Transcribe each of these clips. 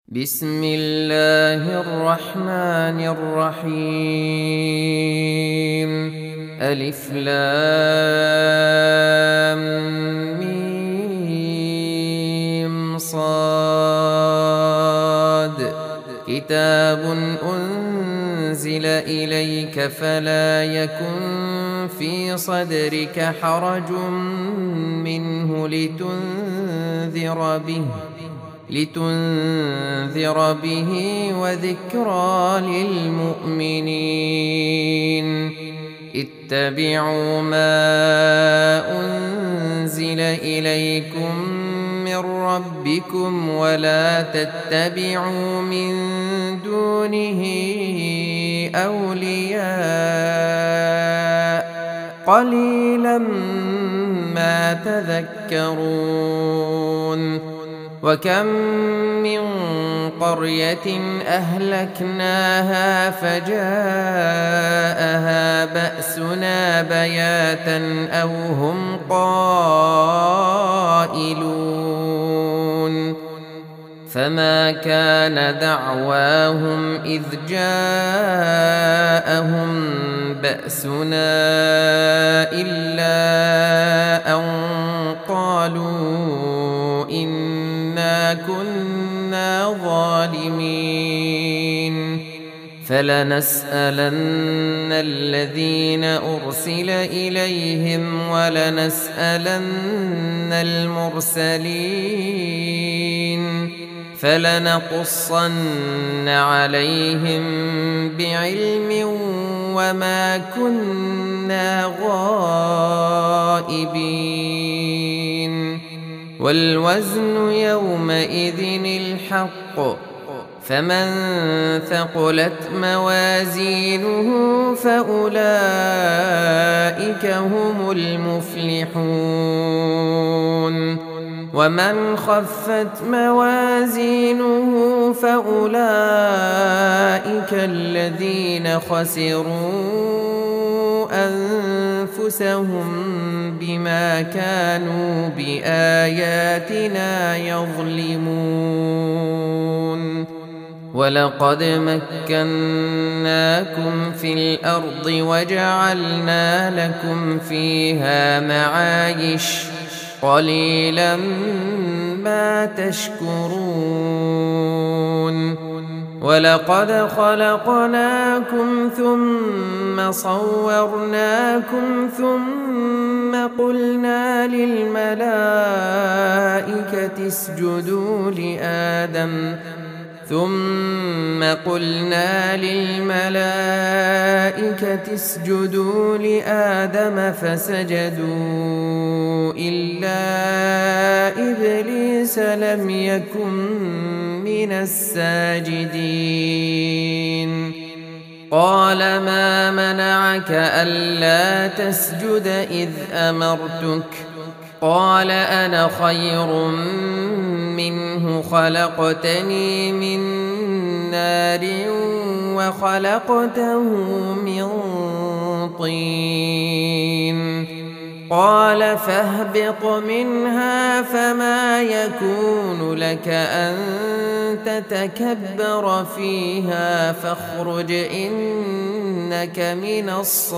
بسم الله الرحمن الرحيم. ألف لام ميم صاد. كتاب أنزل إليك فلا يكن في صدرك حرج منه لتنذر به وذكرى للمؤمنين. اتبعوا ما أنزل إليكم من ربكم ولا تتبعوا من دونه أولياء قليلا ما تذكرون. وكم من قرية أهلكناها فجاءها بأسنا بياتا أو هم قائلون. فما كان دعواهم إذ جاءهم بأسنا إلا أن قالوا إنا كنا ظالمين. فلنسألن الذين أرسل إليهم ولنسألن المرسلين. فلنقصن عليهم بعلم وما كنا غائبين. والوزن يومئذ الحق. فمن ثقلت موازينه فأولئك هم المفلحون. ومن خفت موازينه فأولئك الذين خسروا أنفسهم بما كانوا بآياتنا يظلمون. ولقد مكناكم في الأرض وجعلنا لكم فيها معايش قليلا ما تشكرون. ولقد خلقناكم ثم صورناكم ثم قلنا للملائكة اسجدوا لآدم فسجدوا إلا إبليس لم يكن من الساجدين. قال ما منعك ألا تسجد إذ أمرتك؟ قال أنا خير منه خلقتني من نار وخلقته من طين. قال فاهبط منها فما يكون لك أن تتكبر فيها فاخرج إنك من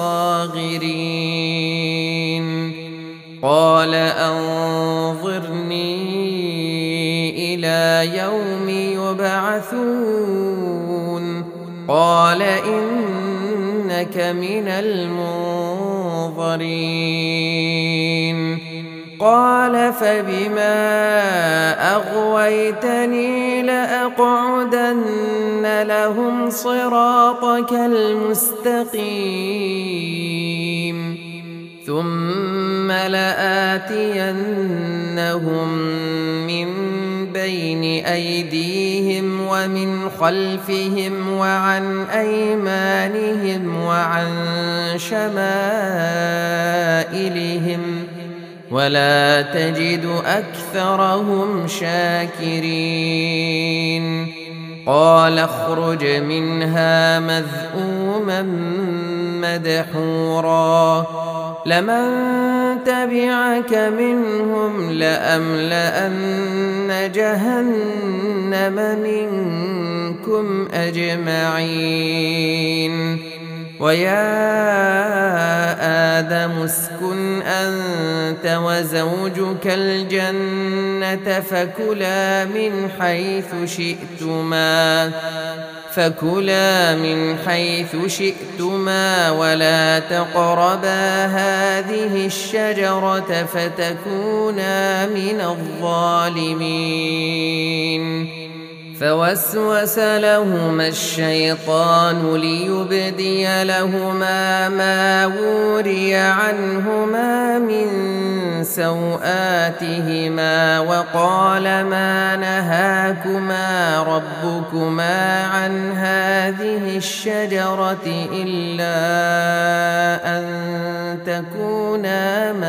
الصاغرين. قال أنظرني إلى يوم يبعثون. قال إنك من المنظرين. قال فبما أغويتني لأقعدن لهم صراطك المستقيم ثم لآتينهم من بين أيديهم ومن خلفهم وعن أيمانهم وعن شمائلهم ولا تجد أكثرهم شاكرين. قال اخرج منها مذءوما مدحورا لمن تبعك منهم لأملأن جهنم منكم أجمعين ويا آدم اسكن أنت وزوجك الجنة فكلا من حيث شئتما ولا تقربا هذه الشجرة فتكونا من الظالمين فوسوس لهما الشيطان ليبدي لهما ما وري عنهما من سوآتهما وقال ما نهاكما ربكما عن هذه الشجرة إلا أن تكونا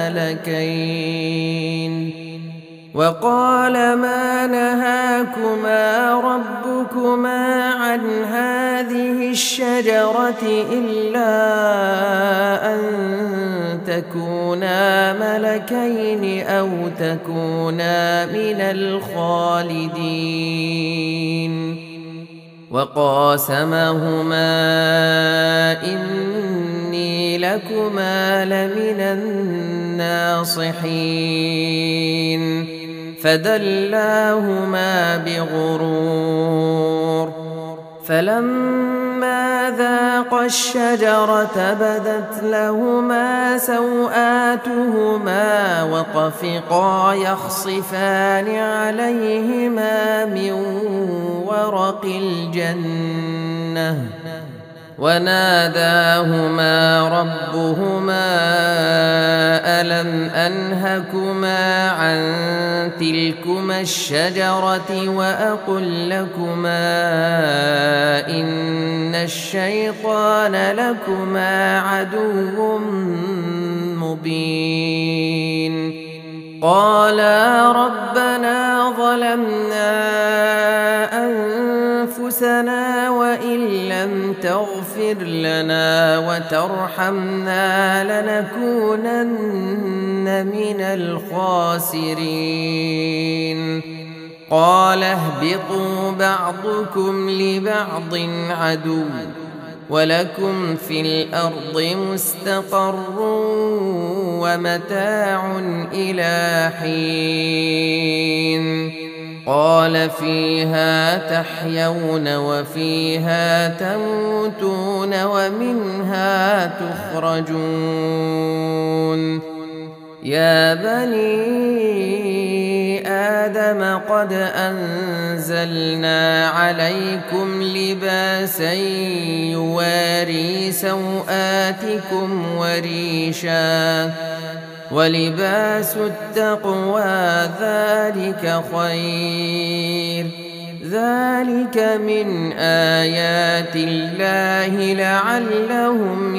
ملكين وقال ما نهاكما ربكما عن هذه الشجرة إلا أن تكونا ملكين أو تكونا من الخالدين وقاسمهما إني لكما لمن الناصحين فدلاهما بغرور فلما ذاقا الشجرة بدت لهما سوآتهما وطفقا يخصفان عليهما من ورق الجنة وناداهما ربهما ألم أنهكما عن تلكما الشجرة وأقل لكما إن الشيطان لكما عدو مبين قالا ربنا ظلمنا أنفسنا وإن لم تغفر لنا وترحمنا لنكونن من الخاسرين قال اهبطوا بعضكم لبعض عدو ولكم في الأرض مستقر ومتاع إلى حين قال فيها تحيون وفيها تموتون ومنها تخرجون يا بني آدم قد أنزلنا عليكم لباسا يواري سوآتكم وريشا ولباس التقوى ذلك خير ذلك من آيات الله لعلهم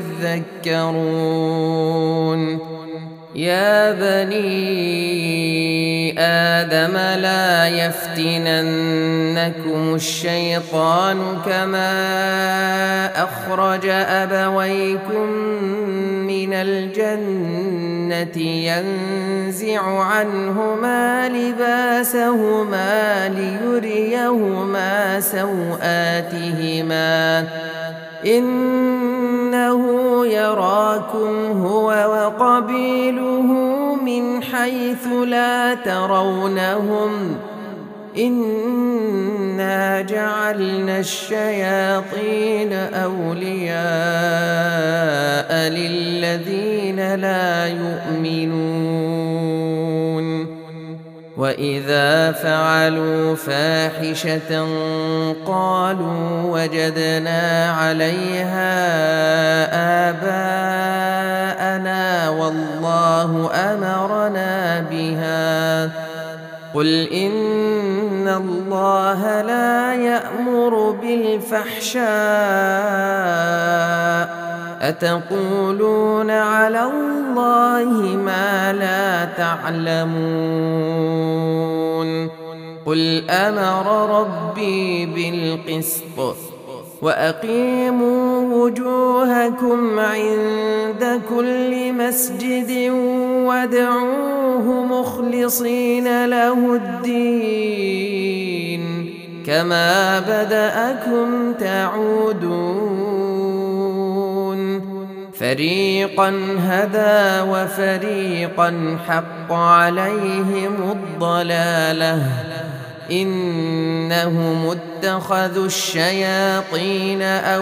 يذكرون يا بني آدم لا يفتننكم الشيطان كما أخرج أبويكم من الجنة ينزع عنهما لباسهما ليريهما سوآتهما إنه يراكم هو وقبيله من حيث لا ترونهم إنا جعلنا الشياطين أولياء للذين لا يؤمنون وإذا فعلوا فاحشة قالوا وجدنا عليها آباءنا والله أمرنا بها قل إن الله لا يأمر بالفحشاء أتقولون على الله ما لا تعلمون قل أمر ربي بالقسط وأقيموا وجوهكم عند كل مسجد وادعوه مخلصين له الدين كما بدأكم تعودون فريقا هدى وفريقا حق عليهم الضلالة إنهم اتخذوا الشياطين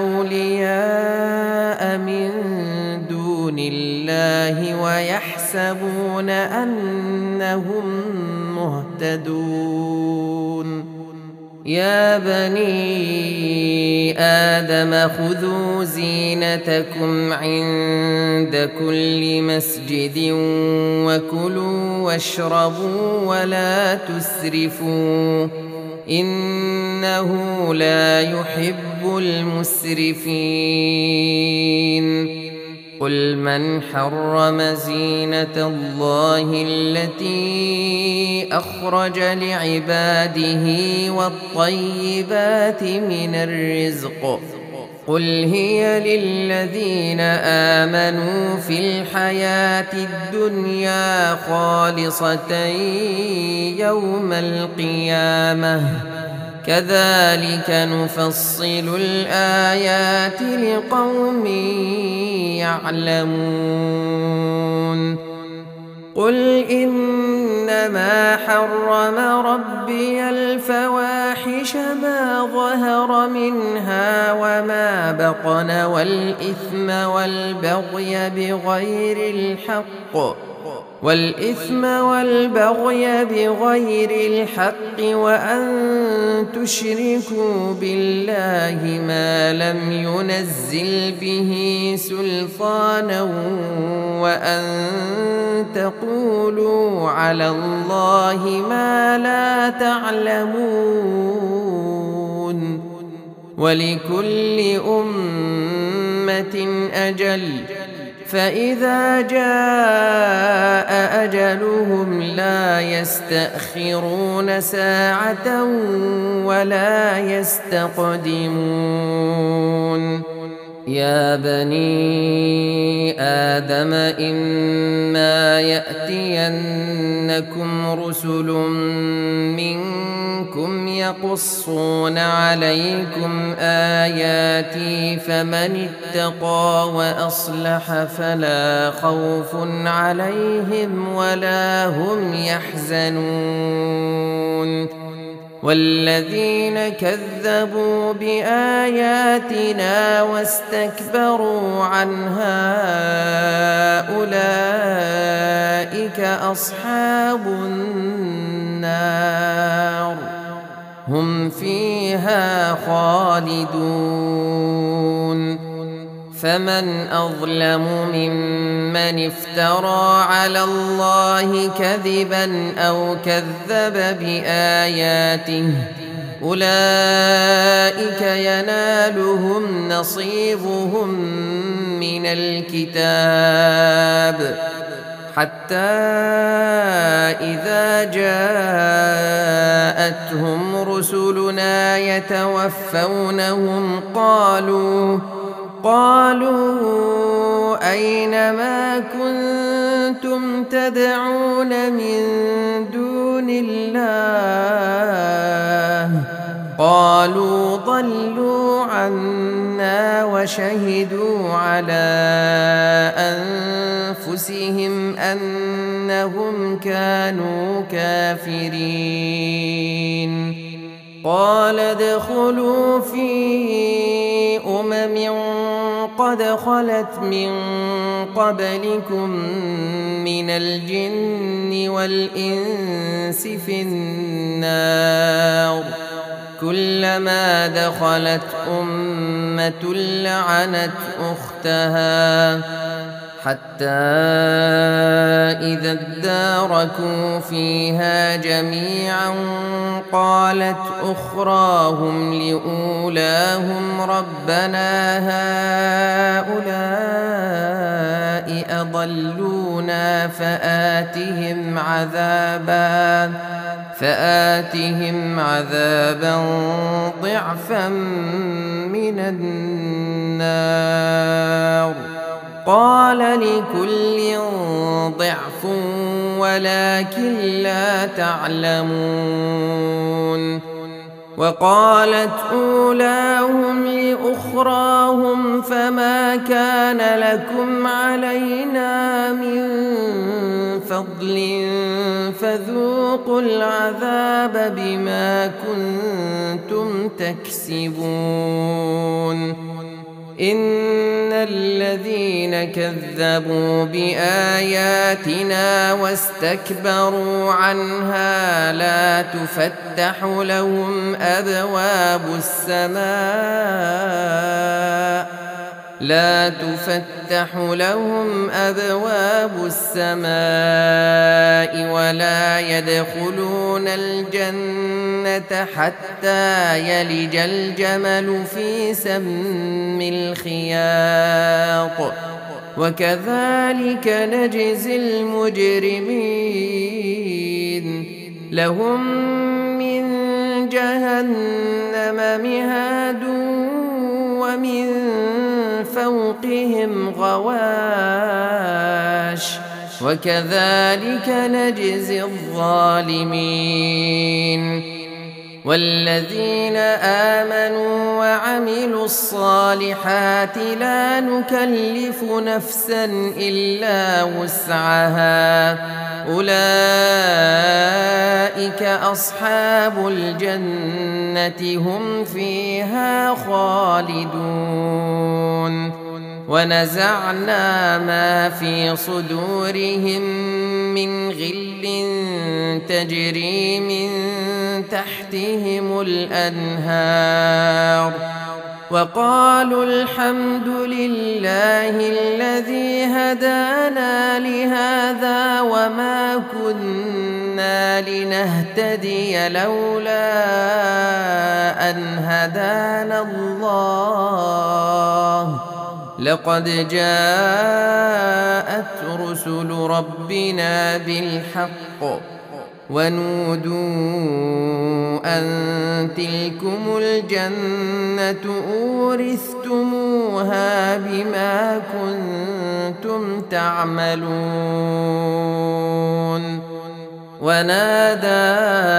أولياء من دون الله ويحسبون أنهم مهتدون يا بني آدم خذوا زينتكم عند كل مسجد وكلوا واشربوا ولا تسرفوا إنه لا يحب المسرفين قل من حرم زينة الله التي أخرج لعباده والطيبات من الرزق قل هي للذين آمنوا في الحياة الدنيا خالصة يوم القيامة كذلك نفصل الآيات لقوم يعلمون قل إنما حرم ربي الفواحش ما ظهر منها وما بطن والإثم والبغي بغير الحق وأن تشركوا بالله ما لم ينزل به سلطانا وأن تقولوا على الله ما لا تعلمون ولكل أمة أجل فإذا جاء أجلهم لا يستأخرون ساعة ولا يستقدمون يا بني آدم إما يأتينكم رسل منكم يقصون عليكم آياتي فمن اتقى وأصلح فلا خوف عليهم ولا هم يحزنون والذين كذبوا بآياتنا واستكبروا عنها أولئك أصحاب النار هم فيها خالدون فمن أظلم ممن افترى على الله كذبا أو كذب بآياته أولئك ينالهم نصيبهم من الكتاب حتى إذا جاءتهم رسلنا يتوفونهم قالوا أين ما كنتم تدعون من دون الله قالوا ضلوا عنا وشهدوا على أنفسهم أنهم كانوا كافرين قال ادخلوا في قد خلت من قبلكم من الجن والإنس في النار كلما دخلت أمة لعنت أختها حتى إذا اداركوا فيها جميعا قالت أخراهم لأولاهم ربنا هؤلاء أضلونا فآتهم عذابا ضعفا من النار. قال لكل ضعف ولكن لا تعلمون. وقالت أولاهم لأخراهم فما كان لكم علينا من فضل فذوقوا العذاب بما كنتم تكسبون. إن الذين كذبوا بآياتنا واستكبروا عنها لا تفتح لهم أبواب السماء ولا يدخلون الجنة حتى يلج الجمل في سم الخياط وكذلك نجزي المجرمين. لهم من جهنم مهاد ومن فوقهم غواش وكذلك نجزي الظالمين. والذين آمنوا وعملوا الصالحات لا نكلف نفسا إلا وسعها أولئك أصحاب الجنة هم فيها خالدون. ونزعنا ما في صدورهم من غل تجري من تحتهم الأنهار وقالوا الحمد لله الذي هدانا لهذا وما كنا لنهتدي لولا أن هدانا الله لقد جاءت رسل ربنا بالحق ونودوا أن تلكم الجنة أورثتموها بما كنتم تعملون. ونادى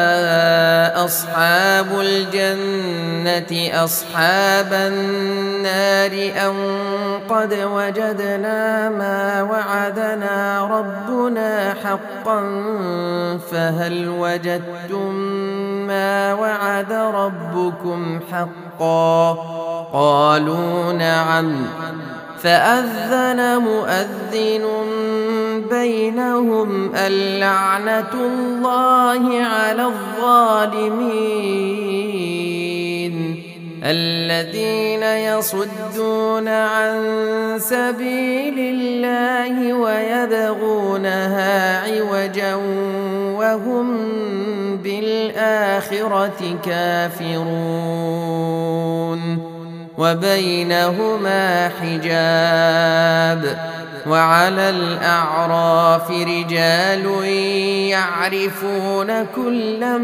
أصحاب الجنة أصحاب النار أن قد وجدنا ما وعدنا ربنا حقا فهل وجدتم ما وعد ربكم حقا؟ قالوا نعم. فأذن مؤذن بينهم اللعنة الله على الظالمين الذين يصدون عن سبيل الله ويبغونها عوجا وهم بالآخرة كافرون. وبينهما حجاب. وعلى الأعراف رجال يعرفون كلا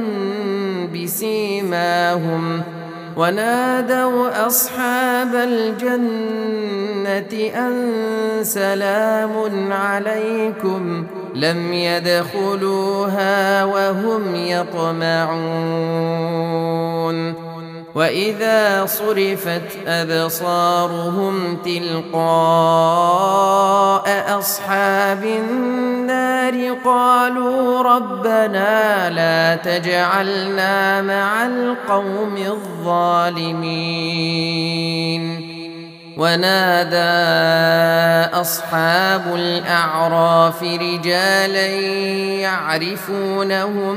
بسيماهم ونادوا أصحاب الجنة أن سلام عليكم لم يدخلوها وهم يطمعون. وإذا صرفت أبصارهم تلقاء أصحاب النار قالوا ربنا لا تجعلنا مع القوم الظالمين. ونادى أصحاب الأعراف رجالا يعرفونهم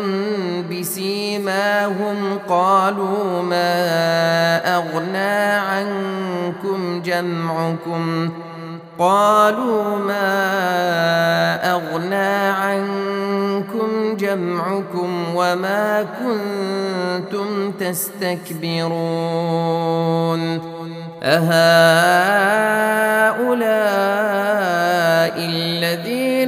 بسيماهم قالوا ما أغنى عنكم جمعكم وما كنتم تستكبرون أهؤلاء الذين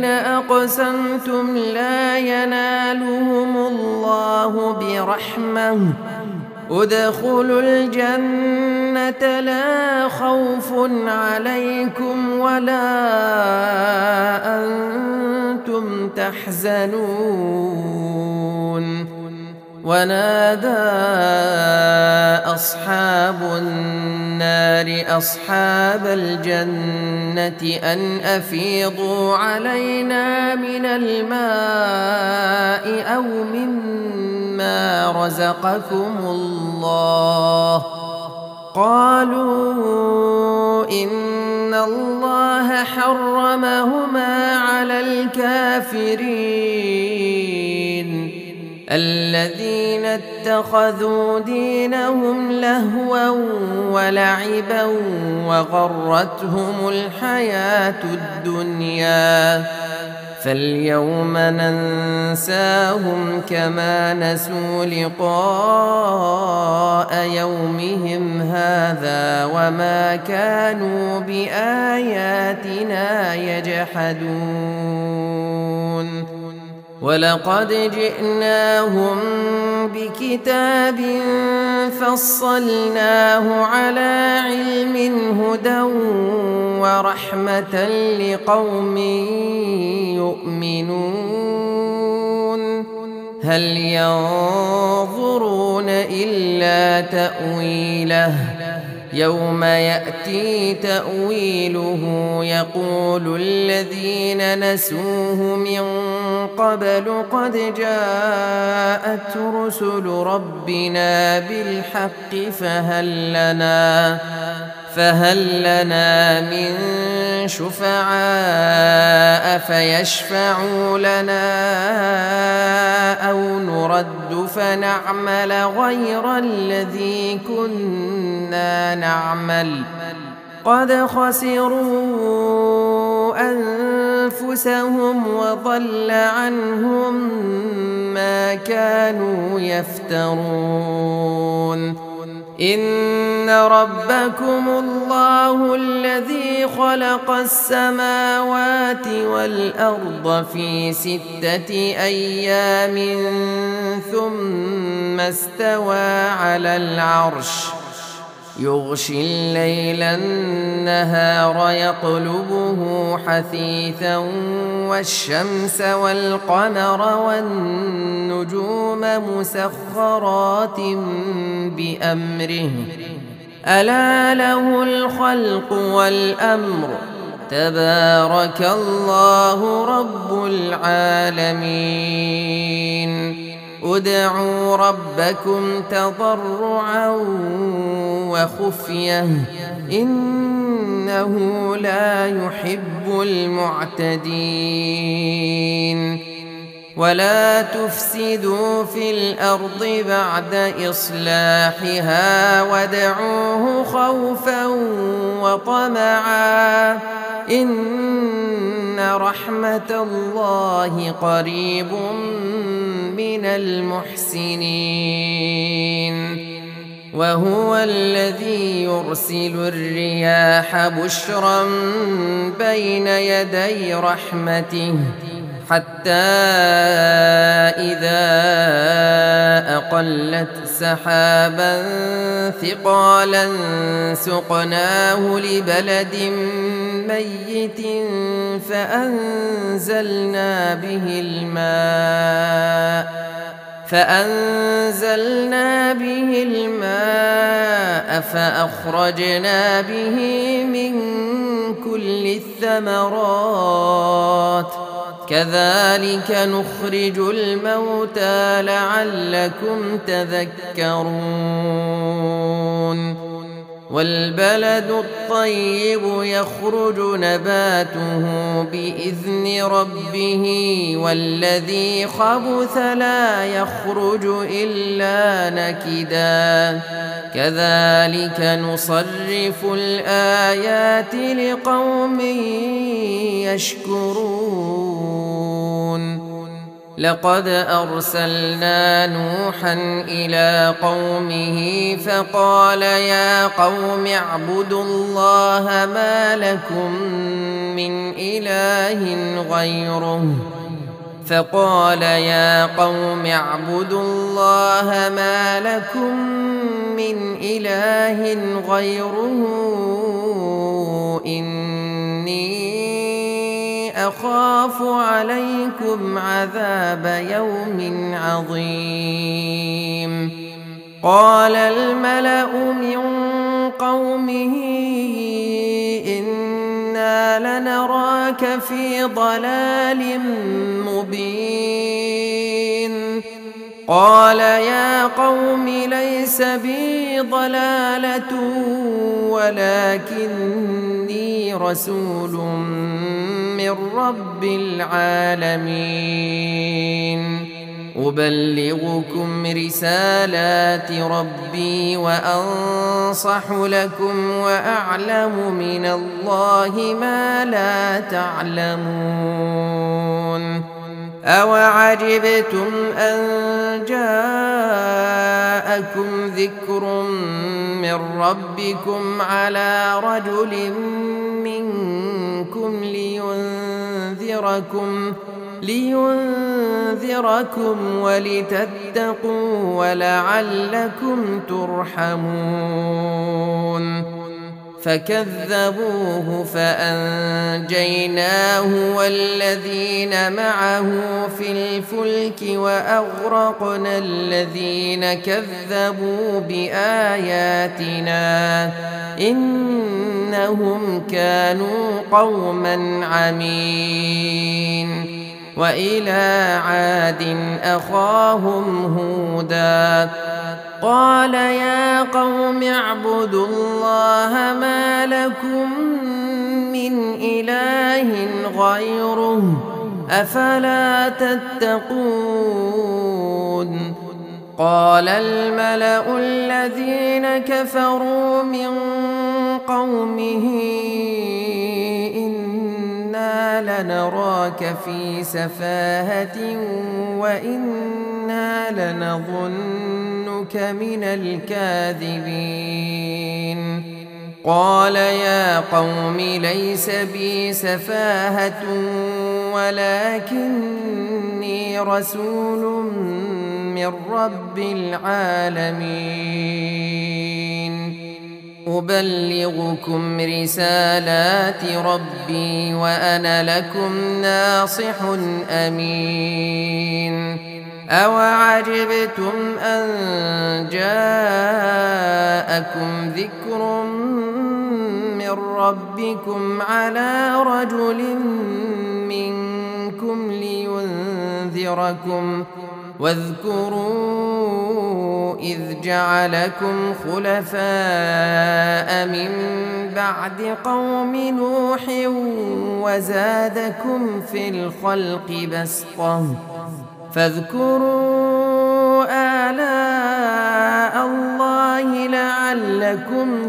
أقسمتم لا ينالهم الله برحمة ادخلوا الجنة لا خوف عليكم ولا أنتم تحزنون. ونادى أصحاب النار أصحاب الجنة أن أفيضوا علينا من الماء أو مما رزقكم الله. قالوا إن الله حرمهما على الكافرين الذين اتخذوا دينهم لهوا ولعبا وغرتهم الحياة الدنيا فاليوم ننساهم كما نسوا لقاء يومهم هذا وما كانوا بآياتنا يجحدون. ولقد جئناهم بكتاب فصلناه على علم هدى ورحمة لقوم يؤمنون. هل ينظرون إلا تأويله يوم يأتي تأويله يقول الذين نسوه من قبل قد جاءت رسل ربنا بالحق فهل لنا من شفعاء فيشفعوا لنا أو نرد فنعمل غير الذي كنا نعمل قد خسروا أنفسهم وضل عنهم ما كانوا يفترون. إن ربكم الله الذي خلق السماوات والأرض في 6 أيام ثم استوى على العرش يغشي الليل النهار يطلبه حثيثا والشمس والقمر والنجوم مسخرات بأمره ألا له الخلق والأمر تبارك الله رب العالمين. ادعوا ربكم تضرعا وخفية إنه لا يحب المعتدين. ولا تفسدوا في الأرض بعد إصلاحها وادعوه خوفا وطمعا إن رحمة الله قريب من المحسنين. وهو الذي يرسل الرياح بشرا بين يدي رحمته حتى إذا أقلت سحابا ثقالا سقناه لبلد ميت فأنزلنا به الماء فأخرجنا به من كل الثمرات كذلك نخرج الموتى لعلكم تذكرون. والبلد الطيب يخرج نباته بإذن ربه والذي خبث لا يخرج إلا نكدا كذلك نصرف الآيات لقوم يشكرون. لقد أرسلنا نوحا إلى قومه فقال يا قوم اعبدوا الله ما لكم من إله غيره من إله غيره إني أخاف عليكم عذاب يوم عظيم. قال الملأ من قومه إنا لنراك في ضلال مبين. قال يا قوم ليس بي ضلالة ولكني رسول من رب العالمين أبلغكم رسالات ربي وأنصح لكم وأعلم من الله ما لا تعلمون. أوعجبتم أن جاءكم ذكر من ربكم على رجل منكم لينذركم ولتتقوا ولعلكم ترحمون. فكذبوه فأنجيناه والذين معه في الفلك وأغرقنا الذين كذبوا بآياتنا إنهم كانوا قوما عمين. وإلى عاد أخاهم هودا قال يا قوم اعبدوا الله ما لكم من إله غيره أفلا تتقون. قال الملأ الذين كفروا من قومه إنا لنراك في سفاهة وإنا لنظنك من الكاذبين. قال يا قوم ليس بي سفاهة ولكني رسول من رب العالمين أبلغكم رسالات ربي وأنا لكم ناصح أمين. أوعجبتم أن جاءكم ذكر من ربكم على رجل منكم لينذركم واذكروا إذ جعلكم خلفاء من بعد قوم نوح وزادكم في الخلق بسطة فاذكروا آلاء الله لعلكم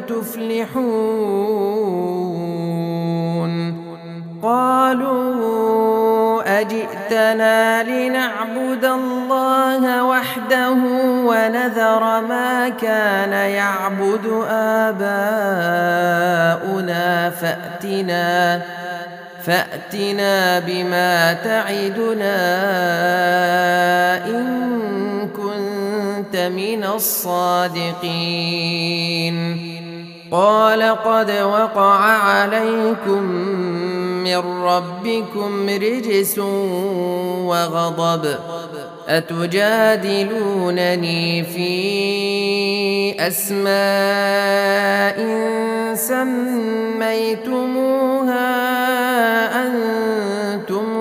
تفلحون. قالوا أجئتنا لنعبد الله وحده ونذر ما كان يعبد آباؤنا فأتنا بما تعدنا إن كنت من الصادقين. قال قد وقع عليكم من ربكم رجس وغضب أتجادلونني في أسماء سميتموها أنتم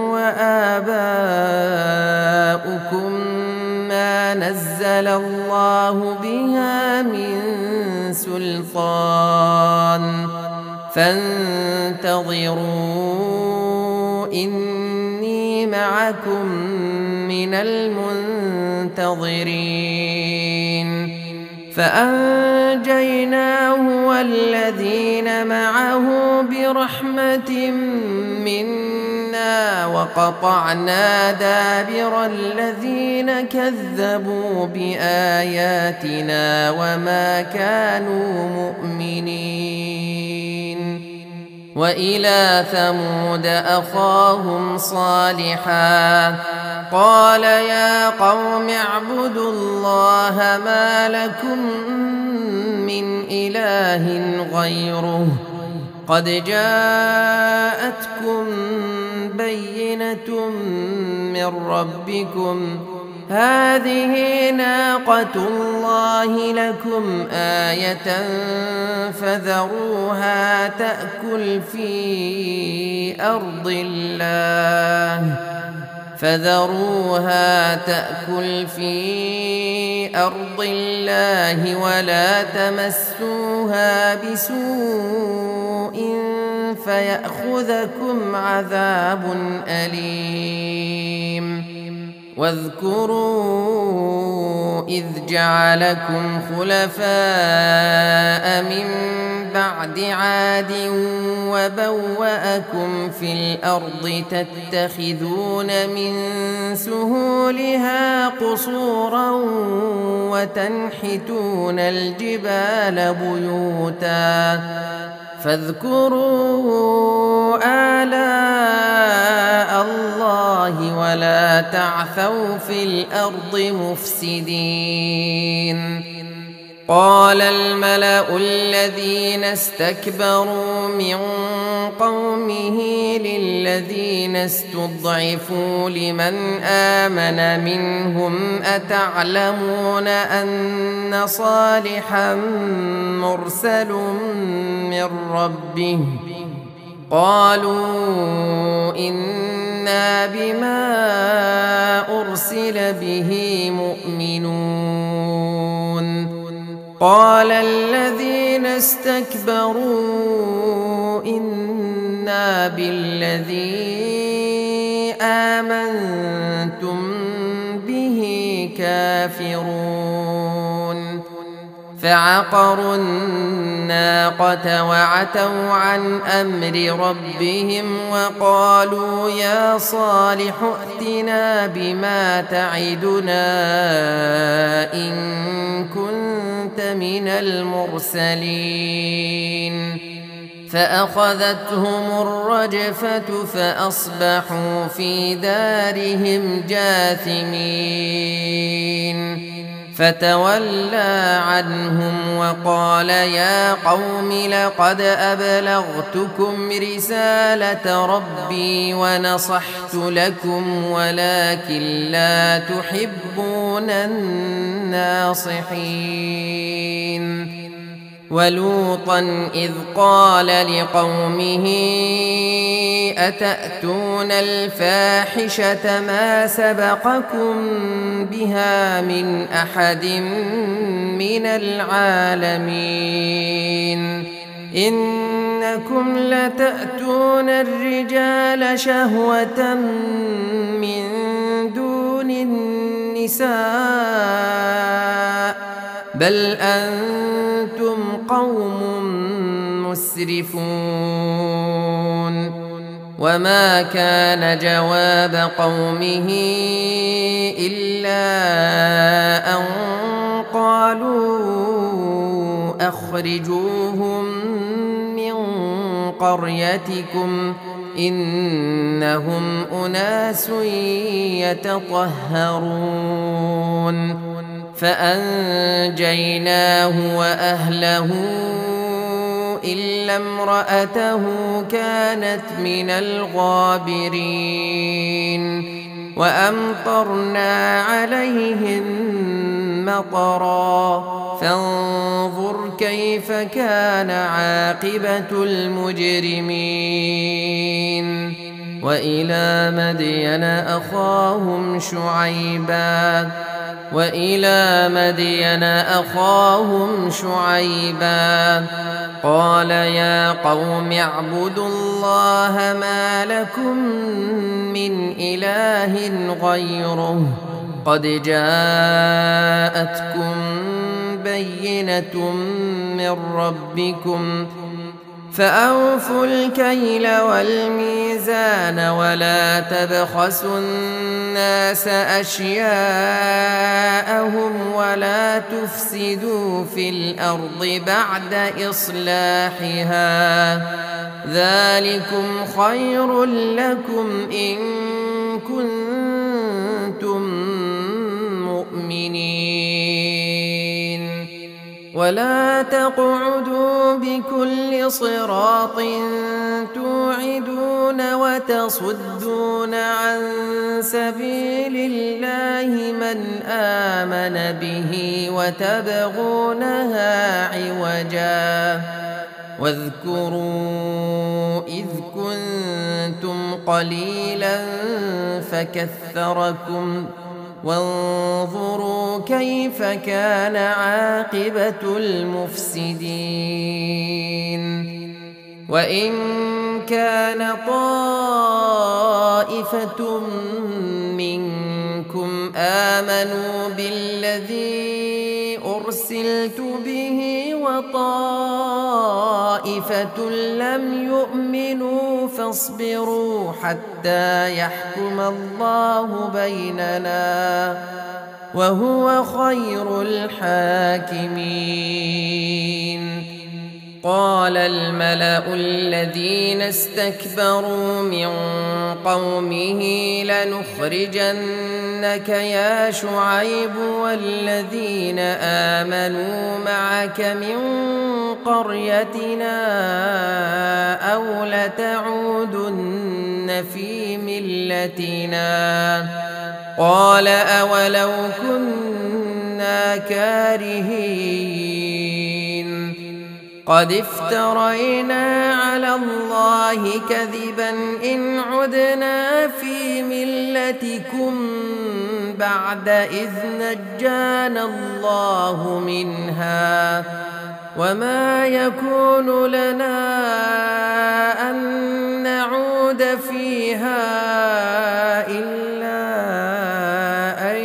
وآباؤكم ما نزل الله بها من سلطان فانتظروا إني معكم من المنتظرين. فأنجيناه والذين معه برحمة منا وقطعنا دابر الذين كذبوا بآياتنا وما كانوا مؤمنين. وإلى ثمود أخاهم صالحا قال يا قوم اعبدوا الله ما لكم من إله غيره قد جاءتكم بينة من ربكم هذه ناقة الله لكم آية فذروها تأكل في أرض الله ولا تمسوها بسوء فيأخذكم عذاب أليم واذكروا إذ جعلكم خلفاء من بعد عاد وبوأكم في الأرض تتخذون من سهولها قصورا وتنحتون الجبال بيوتا فاذكروا آلاء الله ولا تعثوا في الأرض مفسدين قال الملأ الذين استكبروا من قومه للذين استضعفوا لمن آمن منهم أتعلمون أن صالحا مرسل من ربه قالوا إنا بما أرسل به مؤمنون قال الذين استكبروا إنا بالذي آمنتم به كافرون فعقروا الناقة وعتوا عن أمر ربهم وقالوا يا صالح ائتنا بما تعدنا إن كنت من المرسلين فأخذتهم الرجفة فأصبحوا في دارهم جاثمين فتولى عنهم وقال يا قوم لقد أبلغتكم رسالة ربي ونصحت لكم ولكن لا تحبون الناصحين ولوطا إذ قال لقومه أتأتون الفاحشة ما سبقكم بها من أحد من العالمين إنكم لتأتون الرجال شهوة من دون النساء بل أنتم قوم مسرفون وما كان جواب قومه إلا أن قالوا أخرجوهم من قريتكم إنهم أناس يتطهرون فأنجيناه وأهله إلا امرأته كانت من الغابرين وأمطرنا عليهم مطرا فانظر كيف كان عاقبة المجرمين وإلى مدين أخاهم شعيبا قال يا قوم اعبدوا الله ما لكم من إله غيره قد جاءتكم بينة من ربكم فأوفوا الكيل والميزان ولا تبخسوا الناس أشياءهم ولا تفسدوا في الأرض بعد إصلاحها ذلكم خير لكم إن كنتم ولا تقعدوا بكل صراط توعدون وتصدون عن سبيل الله من آمن به وتبغونها عوجا واذكروا إذ كنتم قليلا فكثركم وانظروا كيف كان عاقبة المفسدين وإن كان طائفة منكم آمنوا بالذي أرسلت به وطائفة لم يؤمنوا فاصبروا حتى يحكم الله بيننا وهو خير الحاكمين. قال الملأ الذين استكبروا من قومه لنخرجنك يا شعيب والذين آمنوا معك من قريتنا أو لتعودن في ملتنا قال أولو كنا كارهين قد افترينا على الله كذبا إن عدنا في ملتكم بعد إذ نجانا الله منها وما يكون لنا أن نعود فيها إلا أن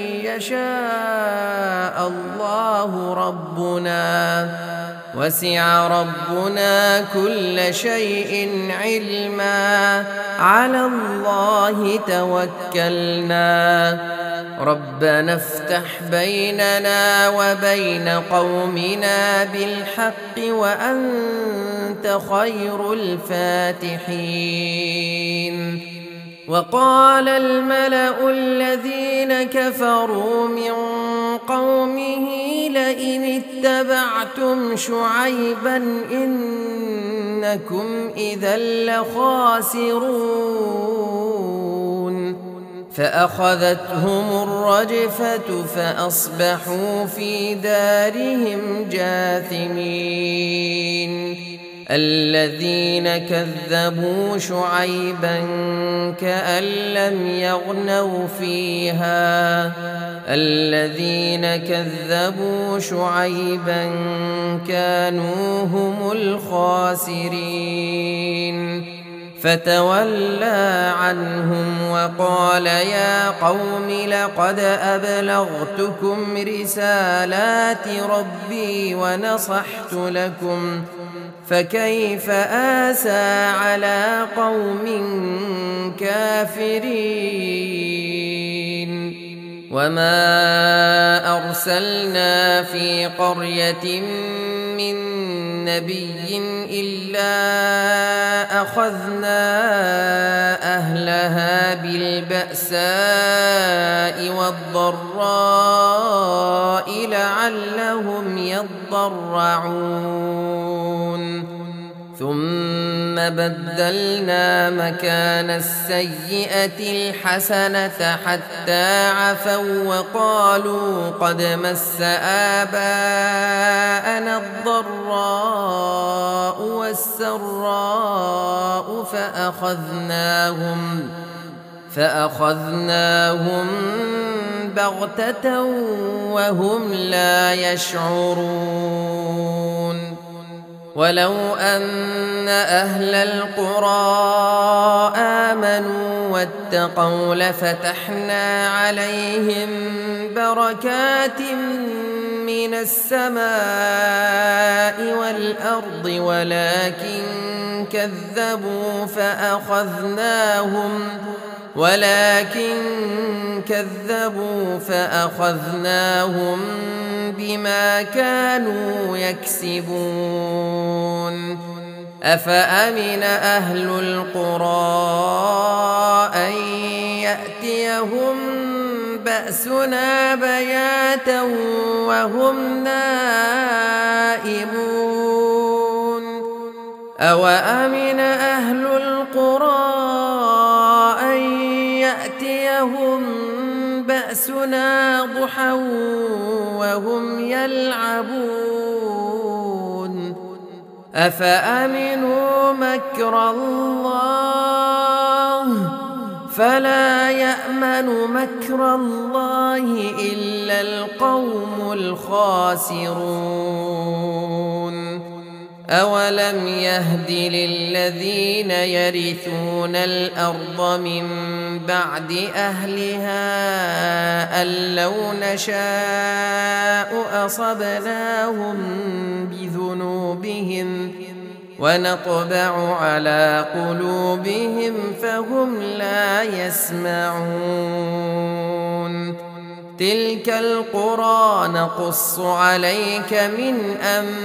يشاء الله ربنا وسع ربنا كل شيء علما على الله توكلنا ربنا افتح بيننا وبين قومنا بالحق وأنت خير الفاتحين. وقال الملأ الذين كفروا من قومه لئن اتبعتم شعيبا إنكم إذا لخاسرون فأخذتهم الرجفة فأصبحوا في دارهم جاثمين. الذين كذبوا شعيبا كأن لم يغنوا فيها الذين كذبوا شعيبا كانوا هم الخاسرين. فتولى عنهم وقال يا قوم لقد أبلغتكم رسالات ربي ونصحت لكم فكيف آسى على قوم كافرين. وما أرسلنا في قرية من نبي إلا أخذنا أهلها بالبأساء والضراء لعلهم يضرعون ثم بدلنا مكان السيئة الحسنة حتى عفوا وقالوا قد مس آباءنا الضراء والسراء فأخذناهم بغتة وهم لا يشعرون. ولو أن أهل القرى آمنوا واتقوا لفتحنا عليهم بركات من السماء والأرض ولكن كذبوا فأخذناهم بما كانوا يكسبون. أفأمن أهل القرى أن يأتيهم بأسنا بياتا وهم نائمون أوأمن أهل القرى أن يأتيهم بأسنا ضحى وهم يلعبون أفأمنوا مكر الله فلا يأمن مكر الله إلا القوم الخاسرون أولم يهد للذين يرثون الأرض من بعد أهلها أن لو نشاء أصبناهم بذنوبهم ونطبع على قلوبهم فهم لا يسمعون تلك القرى نقص عليك من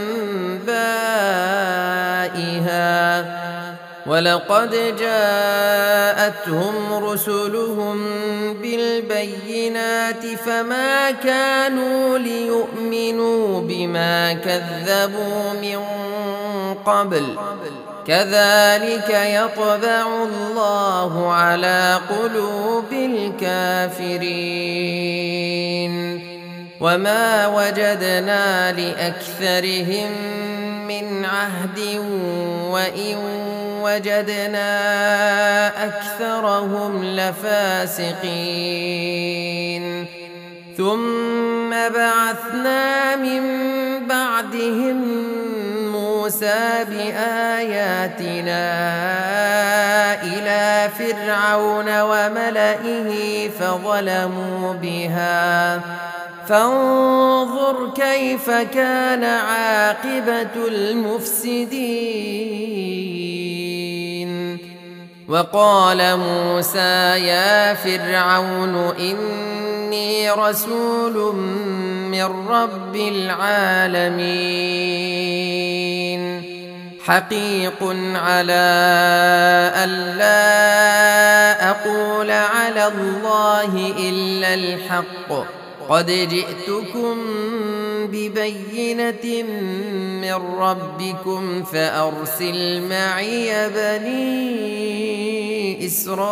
أنبائها ولقد جاءتهم رسلهم بالبينات فما كانوا ليؤمنوا بما كذبوا من قبل كذلك يطبع الله على قلوب الكافرين وما وجدنا لأكثرهم من عهد وإن وجدنا أكثرهم لفاسقين ثم بعثنا من بعدهم موسى بآياتنا إلى فرعون وملئه فظلموا بها فانظر كيف كان عاقبة المفسدين وقال موسى يا فرعون إني رسول من رب العالمين حقيق على ألا أقول على الله إلا الحق قد جئتكم ببينة من ربكم فأرسل معي بني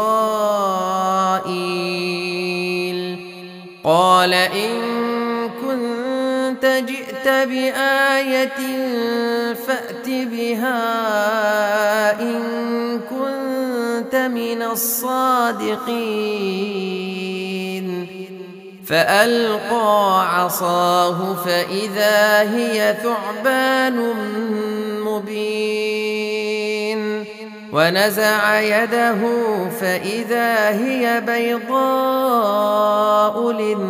إسرائيل قال إن كنت جئت بآية فأت بها إن كنت من الصادقين فألقى عصاه فإذا هي ثعبان مبين ونزع يده فإذا هي بيضاء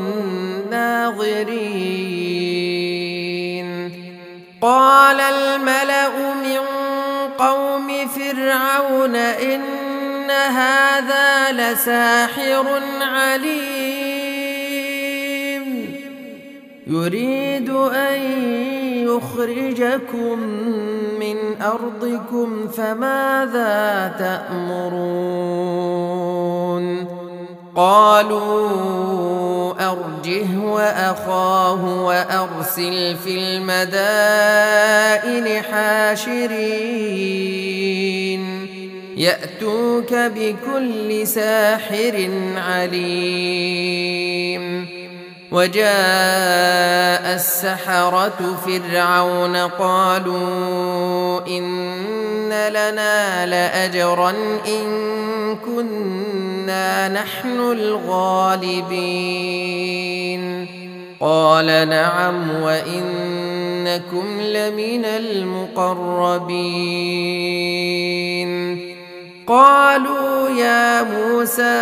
للناظرين قال الملأ من قوم فرعون إن هذا لساحر عليم يريد أن يخرجكم من أرضكم فماذا تأمرون قالوا أرجه وأخاه وأرسل في المدائن حاشرين يأتوك بكل ساحر عليم وجاء السحرة فرعون قالوا إن لنا لأجرا إن كنا نحن الغالبين قال نعم وإنكم لمن المقربين قالوا يا موسى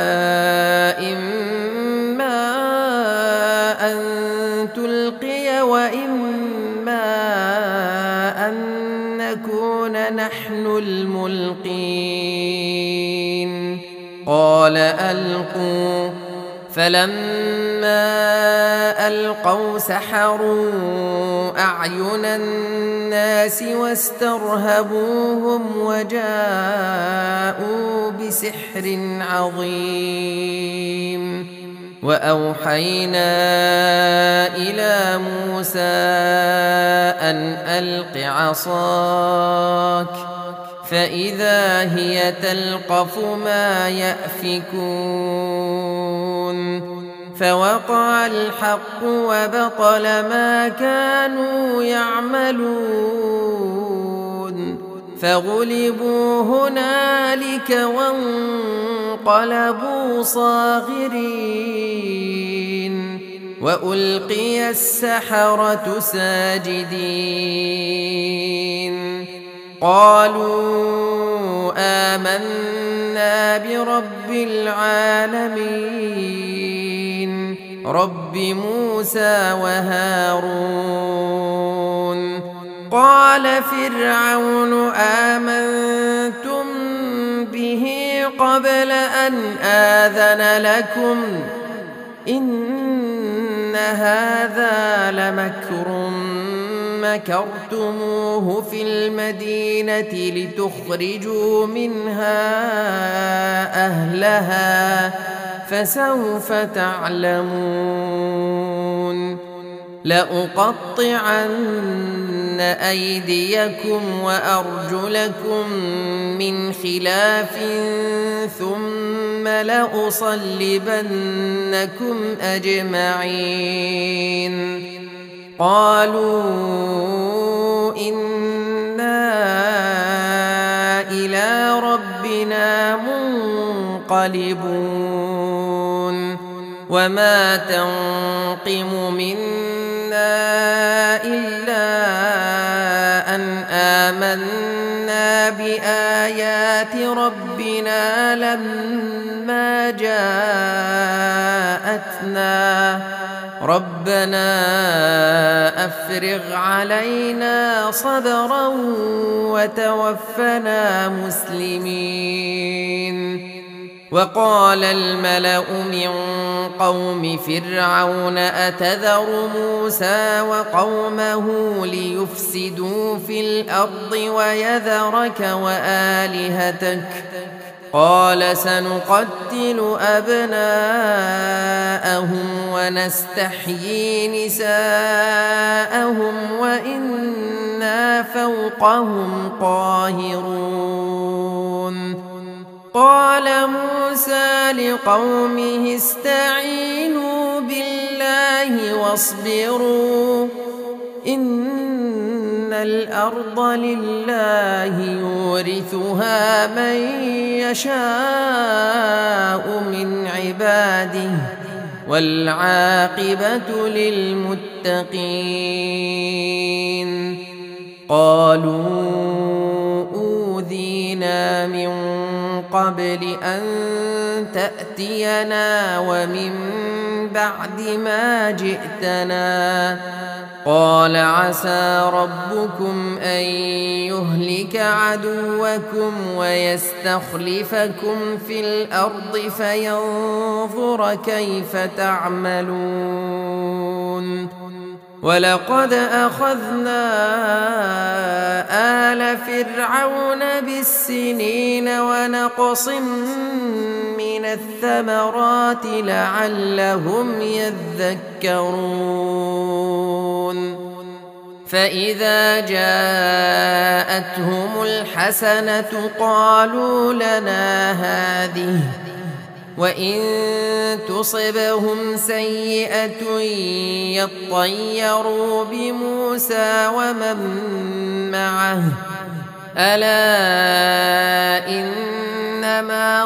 إما أن تلقي وإما أن نكون نحن الملقين قال ألقوا فلما ألقوا سحروا أعين الناس واسترهبوهم وجاءوا بسحر عظيم وأوحينا إلى موسى أن ألق عصاك فإذا هي تلقف ما يأفكون فوقع الحق وبطل ما كانوا يعملون فغلبوا هنالك وانقلبوا صاغرين وألقي السحرة ساجدين قالوا آمنا برب العالمين رب موسى وهارون قال فرعون آمنتم به قبل أن آذن لكم إن هذا لمكر مكرتموه في المدينة لتخرجوا منها أهلها فسوف تعلمون لأقطعن أيديكم وأرجلكم من خلاف ثم لأصلبنكم أجمعين قالوا إنا إلى ربنا منقلبون وما تنقم منا إلا أن آمنا بآيات ربنا لما جاءتنا ربنا أفرغ علينا صبرا وتوفنا مسلمين وقال الملأ من قوم فرعون أتذر موسى وقومه ليفسدوا في الأرض ويذرك وآلهتك قال سنقتل أبناءهم ونستحيي نساءهم وإنا فوقهم قاهرون قال موسى لقومه استعينوا بالله واصبروا إن الأرض لله يورثها من يشاء من عباده والعاقبة للمتقين قالوا أوذينا من قبل أن تأتينا ومن بعد ما جئتنا قال عسى ربكم أن يهلك عدوكم ويستخلفكم في الأرض فينظر كيف تعملون ولقد أخذنا آل فرعون بالسنين ونقص من الثمرات لعلهم يذكرون فإذا جاءتهم الحسنة قالوا لنا هذه وإن تصبهم سيئة يطيروا بموسى ومن معه ألا إنما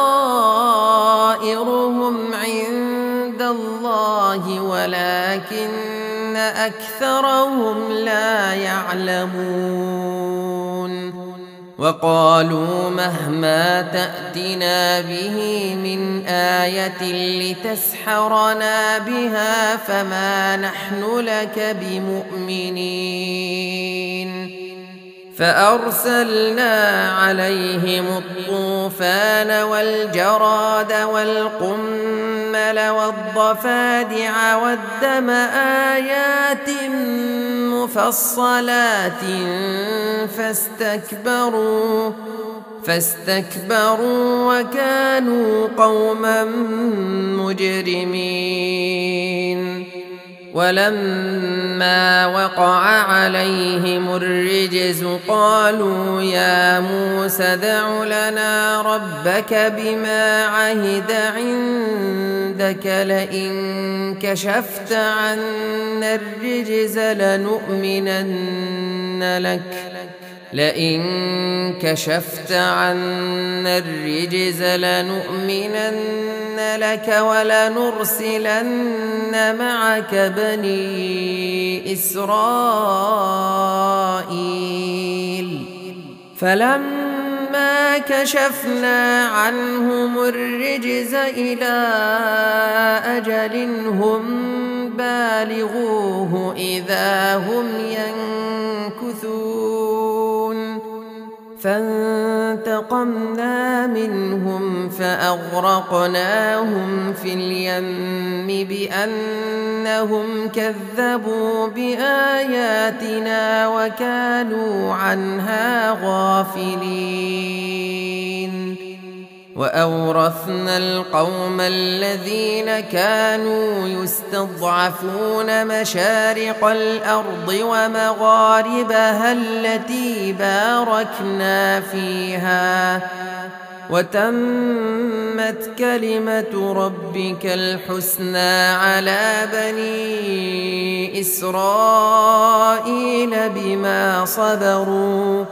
طائرهم عند الله ولكن أكثرهم لا يعلمون وقالوا مهما تأتنا به من آية لتسحرنا بها فما نحن لك بمؤمنين فأرسلنا عليهم الطوفان والجراد والقمل والضفادع والدم آيات مفصلات فاستكبروا وكانوا قوما مجرمين. ولما وقع عليهم الرجز قالوا يا موسى ادع لنا ربك بما عهد عندك لئن كشفت عنا الرجز لنؤمنن لك ولنرسلن معك بني إسرائيل. فلما كشفنا عنهم الرجز إلى أجل هم بالغوه إذا هم ينكثون فانتقمنا منهم فأغرقناهم في اليم بأنهم كذبوا بآياتنا وكانوا عنها غافلين. وأورثنا القوم الذين كانوا يستضعفون مشارق الأرض ومغاربها التي باركنا فيها وتمت كلمة ربك الحسنى على بني إسرائيل بما صبروا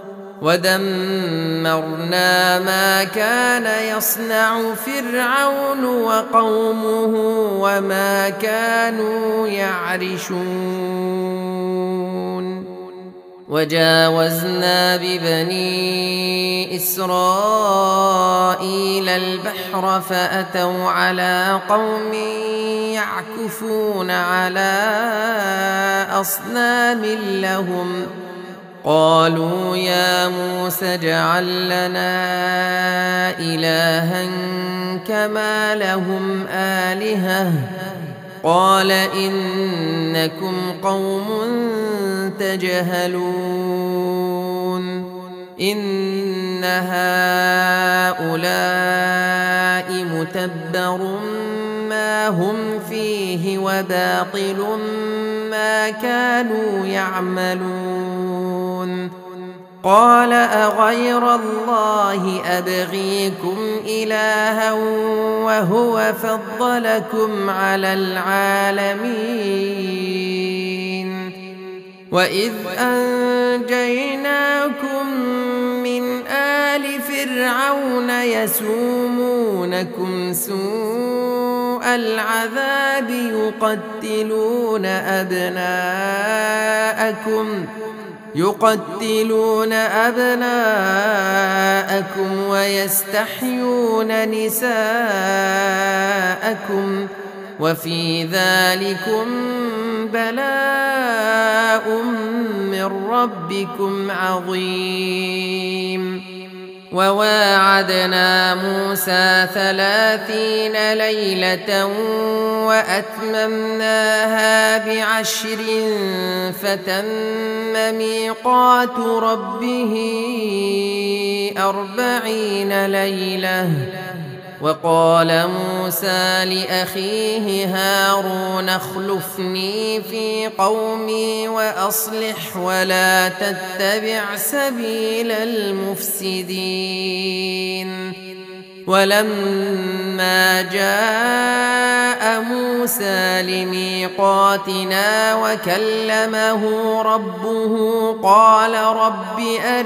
ودمرنا ما كان يصنع فرعون وقومه وما كانوا يعرشون. وجاوزنا ببني إسرائيل البحر فأتوا على قوم يعكفون على أصنام لهم قالوا يا موسى اجعل لنا إلها كما لهم آلهة قال إنكم قوم تجهلون. إن هؤلاء متبر ما هم فيه وباطل ما كانوا يعملون. قال أغير الله أبغيكم إلها وهو فضلكم على العالمين وإذ أنجيناكم من آل فرعون يسومونكم سوء العذاب يقتلون أبناءكم ويستحيون نساءكم وفي ذلكم بلاء من ربكم عظيم. وواعدنا موسى 30 ليلة وأتممناها ب10 فتم ميقات ربه 40 ليلة. وقال موسى لأخيه هارون اخلفني في قومي وأصلح ولا تتبع سبيل المفسدين. ولما جاء موسى لميقاتنا وكلمه ربه قال رب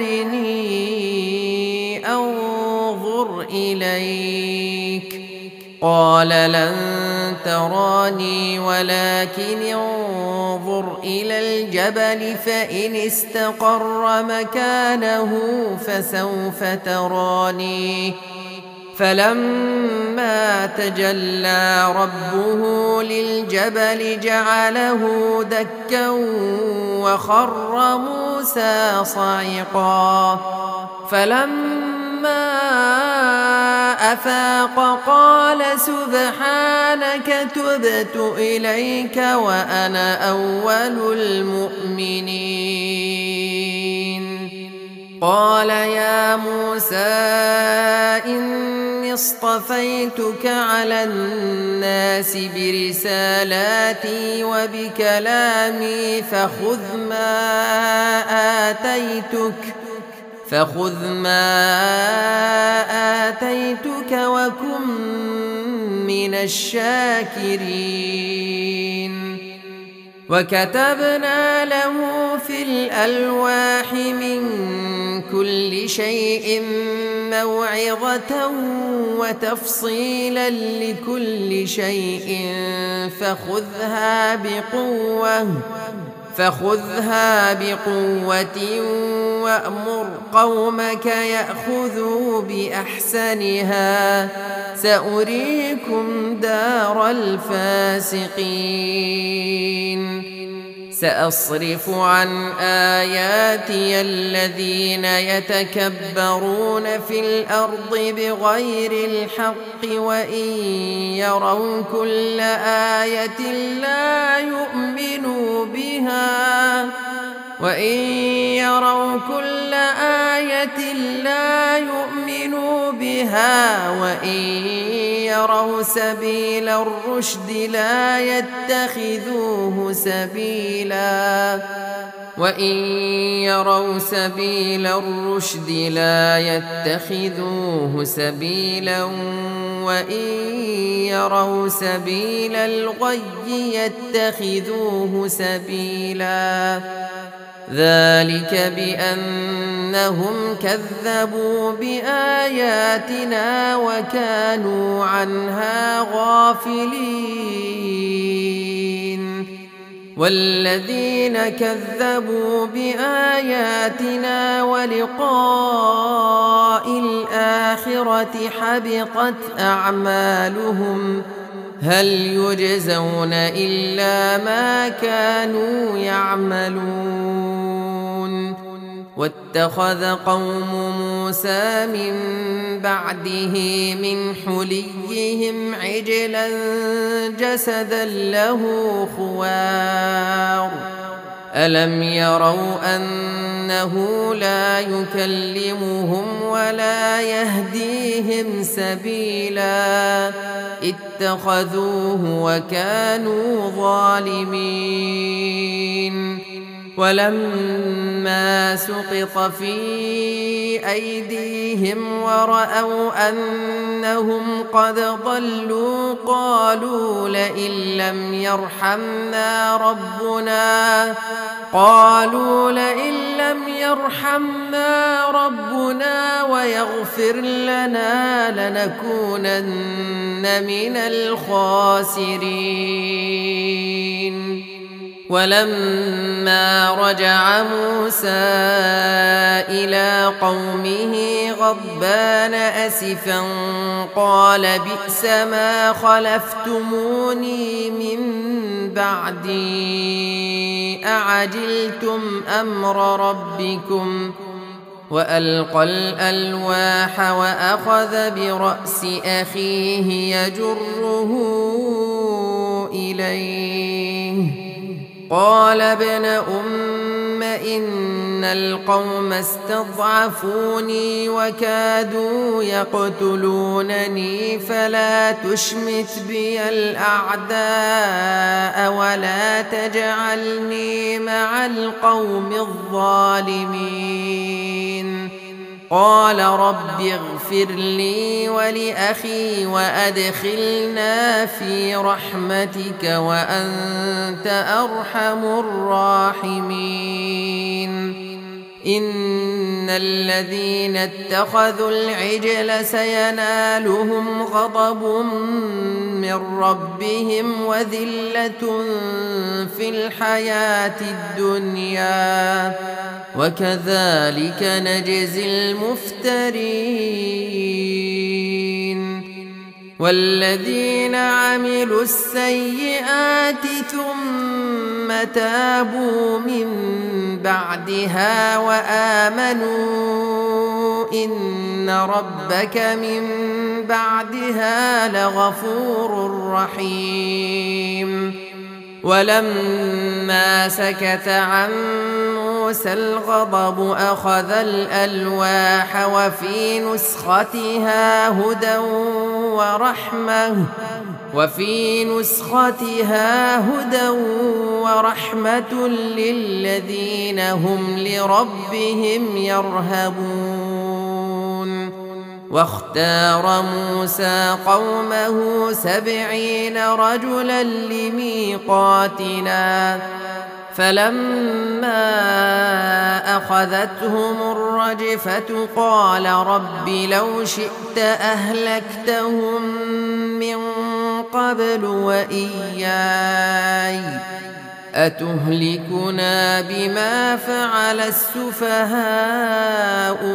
أرني أنظر إليك قال لن تراني ولكن انظر إلى الجبل فإن استقر مكانه فسوف تراني فلما تجلى ربه للجبل جعله دكا وخر موسى صعقا فلما أفاق قال سبحانك تبت إليك وأنا أول المؤمنين قال يا موسى إني اصطفيتك على الناس برسالاتي وبكلامي فخذ ما آتيتك وكن من الشاكرين وكتبنا له في الألواح من كل شيء موعظة وتفصيلا لكل شيء فخذها بقوة وأمر قومك يأخذوا بأحسنها سأريكم دار الفاسقين سأصرف عن آياتي الذين يتكبرون في الأرض بغير الحق وإن يروا كل آية لا يؤمنوا بها وإن يروا سبيل الرشد لا يتخذوه سبيلا وإن يروا سبيل الغي يتخذوه سبيلا ذلك بأنهم كذبوا بآياتنا وكانوا عنها غافلين والذين كذبوا بآياتنا ولقاء الآخرة حبطت أعمالهم هل يجزون إلا ما كانوا يعملون واتخذ قوم موسى من بعده من حليهم عجلا جسدا له خوار ألم يروا أنه لا يكلمهم ولا يهديهم سبيلا اتخذوه وكانوا ظالمين ولما سقط في أيديهم ورأوا أنهم قد ضلوا قالوا لئن لم يرحمنا ربنا ويغفر لنا لنكونن من الخاسرين ولما رجع موسى إلى قومه غضبان أسفا قال بئس ما خلفتموني من بعدي أعجلتم أمر ربكم وألقى الألواح وأخذ برأس أخيه يجره إليه قال ابن أم إن القوم استضعفوني وكادوا يقتلونني فلا تشمت بي الأعداء ولا تجعلني مع القوم الظالمين قال رب اغفر لي ولأخي وأدخلنا في رحمتك وأنت أرحم الراحمين إن الذين اتخذوا العجل سينالهم غضب من ربهم وذلة في الحياة الدنيا وكذلك نجزي المفترين والذين عملوا السيئات ثم تابوا من بعدها وآمنوا إن ربك من بعدها لغفور رحيم. ولما سكت عن موسى الغضب أخذ الألواح وفي نسختها هدى ورحمة للذين هم لربهم يرهبون. واختار موسى قومه 70 رجلا لميقاتنا، فلما أخذتهم الرجفة قال رب لو شئت أهلكتهم من قبل وإياي أتهلكنا بما فعل السفهاء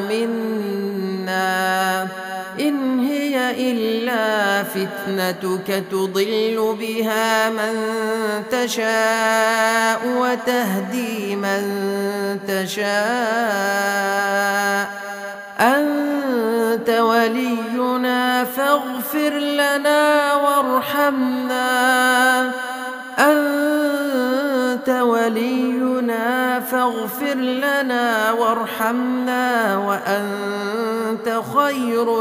منا إن هي إلا فتنتك تضل بها من تشاء وتهدي من تشاء أنت ولينا فاغفر لنا وارحمنا وأنت خير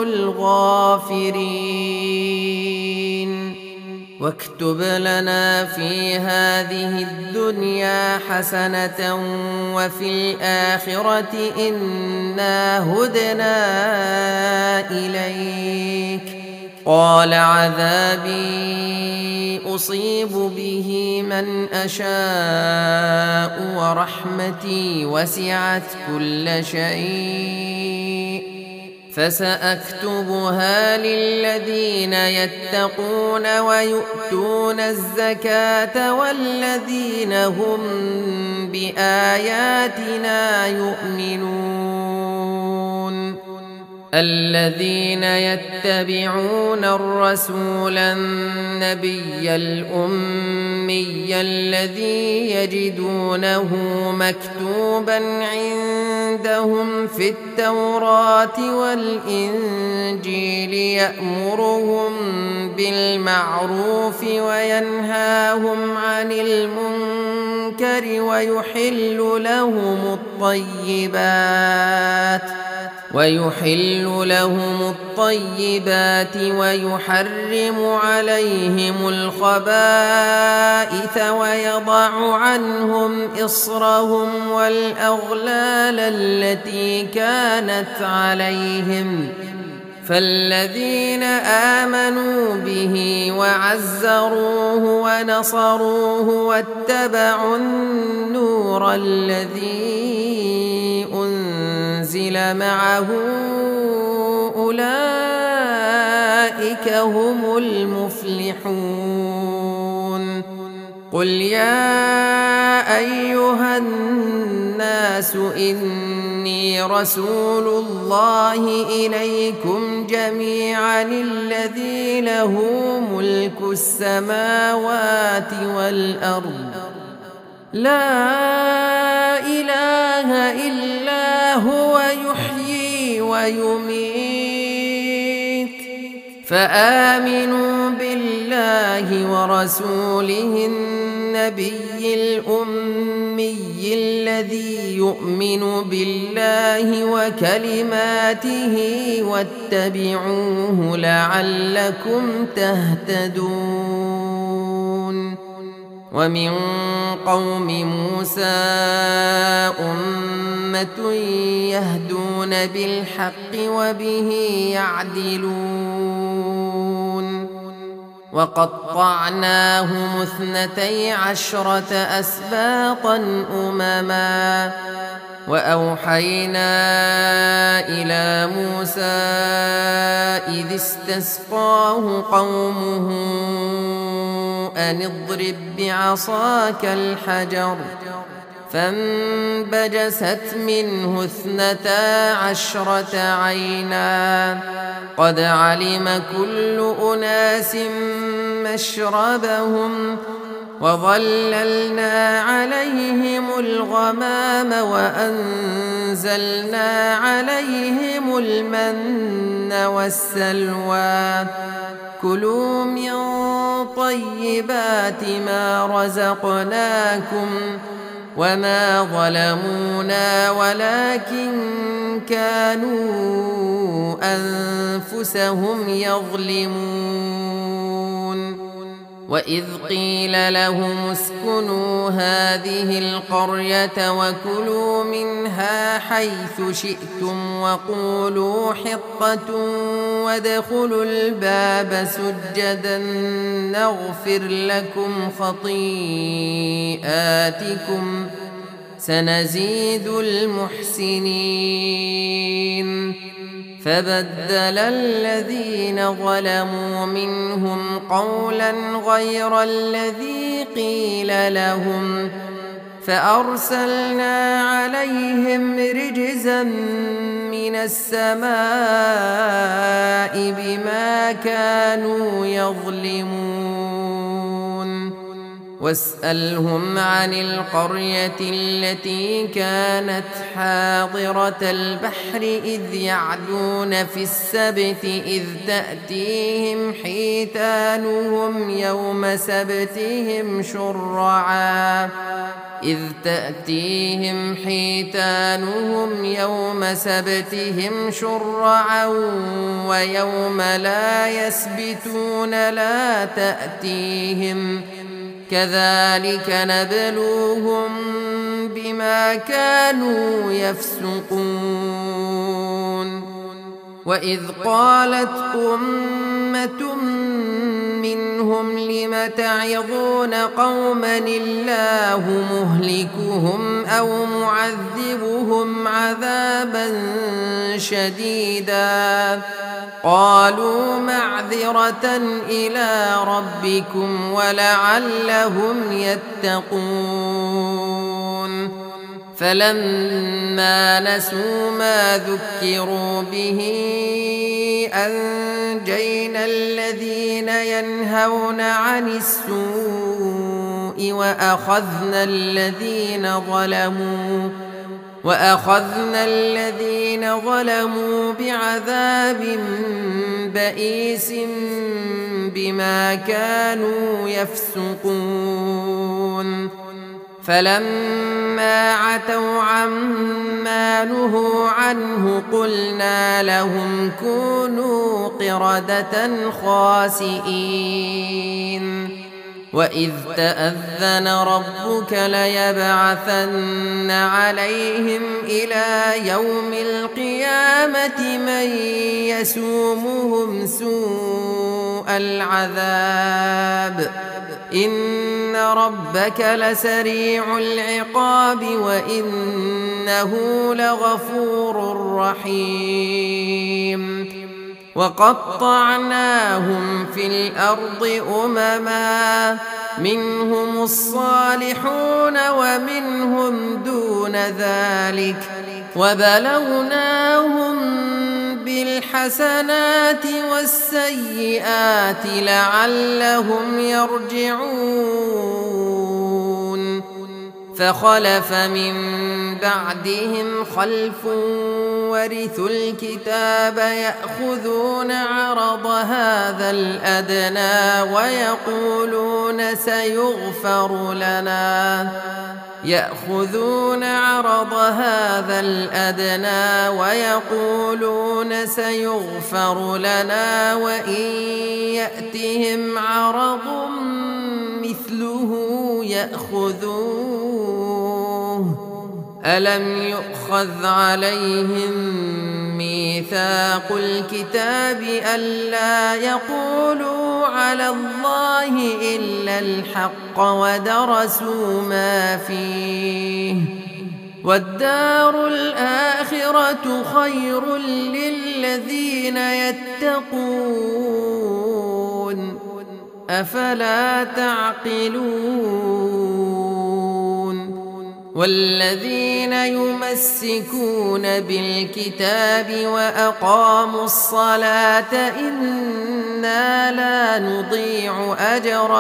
الغافرين. واكتب لنا في هذه الدنيا حسنة وفي الآخرة إنا هدنا إليك. قال عذابي أصيب به من أشاء ورحمتي وسعت كل شيء فسأكتبها للذين يتقون ويؤتون الزكاة والذين هم بآياتنا يؤمنون. الذين يتبعون الرسول النبي الأمي الذي يجدونه مكتوبا عندهم في التوراة والإنجيل يأمرهم بالمعروف وينهاهم عن المنكر ويحل لهم الطيبات ويحرم عليهم الخبائث ويضع عنهم إصرهم والأغلال التي كانت عليهم. فالذين آمنوا به وعزروه ونصروه واتبعوا النور الذي أنزل معه أولئك هم المفلحون. قل يا أيها الناس إني رسول الله إليكم جميعا الذي له ملك السماوات والأرض لا إله إلا هو يحيي ويميت فآمنوا بالله ورسوله النبي الأمي الذي يؤمن بالله وكلماته واتبعوه لعلكم تهتدون. ومن قوم موسى أمة يهدون بالحق وبه يعدلون. وقطعناهم 12 أسباطا أمما وأوحينا إلى موسى إذ استسقاه قومه أن اضرب بعصاك الحجر فانبجست منه 12 عينا قد علم كل أناس مشربهم وظللنا عليهم الغمام وأنزلنا عليهم المن والسلوى كلوا من طيبات ما رزقناكم وما ظلمونا ولكن كانوا أنفسهم يظلمون وإذ قيل لهم اسكنوا هذه القرية وكلوا منها حيث شئتم وقولوا حطة وادخلوا الباب سجدا نغفر لكم خطيئاتكم سنزيد المحسنين فبدل الذين ظلموا منهم قولا غير الذي قيل لهم فأرسلنا عليهم رجزا من السماء بما كانوا يظلمون واسألهم عن القرية التي كانت حاضرة البحر إذ يعدون في السبت إذ تأتيهم حيتانهم يوم سبتهم شرعا ويوم لا يسبتون لا تأتيهم كذلك نبلوهم بما كانوا يفسقون وإذ قالت أمة منهم لم تعظون قوما الله مهلكهم أو معذبهم عذابا شديدا قالوا معذرة إلى ربكم ولعلهم يتقون فلما نسوا ما ذكروا به أنجينا الذين ينهون عن السوء وأخذنا الذين ظلموا بعذاب بئيس بما كانوا يفسقون فلما عتوا عما نهوا عنه قلنا لهم كونوا قردة خاسئين وإذ تأذن ربك ليبعثن عليهم إلى يوم القيامة من يسومهم سوء العذاب إن ربك لسريع العقاب وإنه لغفور رحيم وقطعناهم في الأرض أمما منهم الصالحون ومنهم دون ذلك وبلوناهم بالحسنات والسيئات لعلهم يرجعون فخلف من بعدهم خلف ورثوا الكتاب يأخذون عرض هذا الأدنى ويقولون سيغفر لنا وإن يأتهم عرض مثله يأخذوه ألم يؤخذ عليهم ميثاق الكتاب ألا يقولوا على الله إلا الحق ودرسوا ما فيه والدار الآخرة خير للذين يتقون أفلا تعقلون والذين يمسكون بالكتاب وأقاموا الصلاة إنا لا نضيع أجر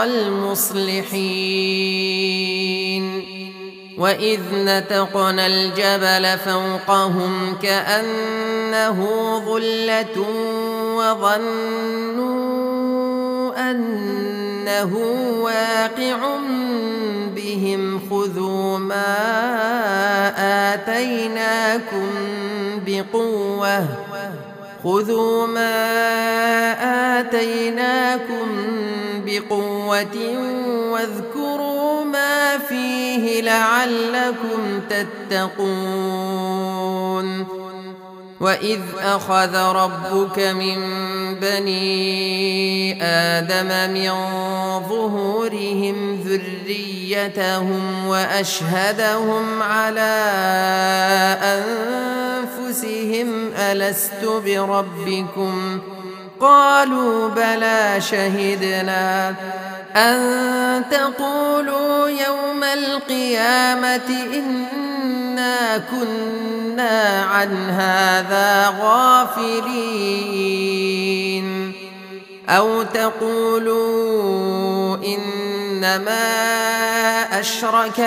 المصلحين وإذ نتقنا الجبل فوقهم كأنه ظلة وظنوا أنه واقع بهم خذوا ما آتيناكم بقوة واذكروا ما فيه لعلكم تتقون وإذ أخذ ربك من بني آدم من ظهورهم ذريتهم وأشهدهم على أنفسهم ألست بربكم قالوا بلى شهدنا أن تقولوا يوم القيامة إنا كنا عن هذا غافلين أو تقولوا إنما أشرك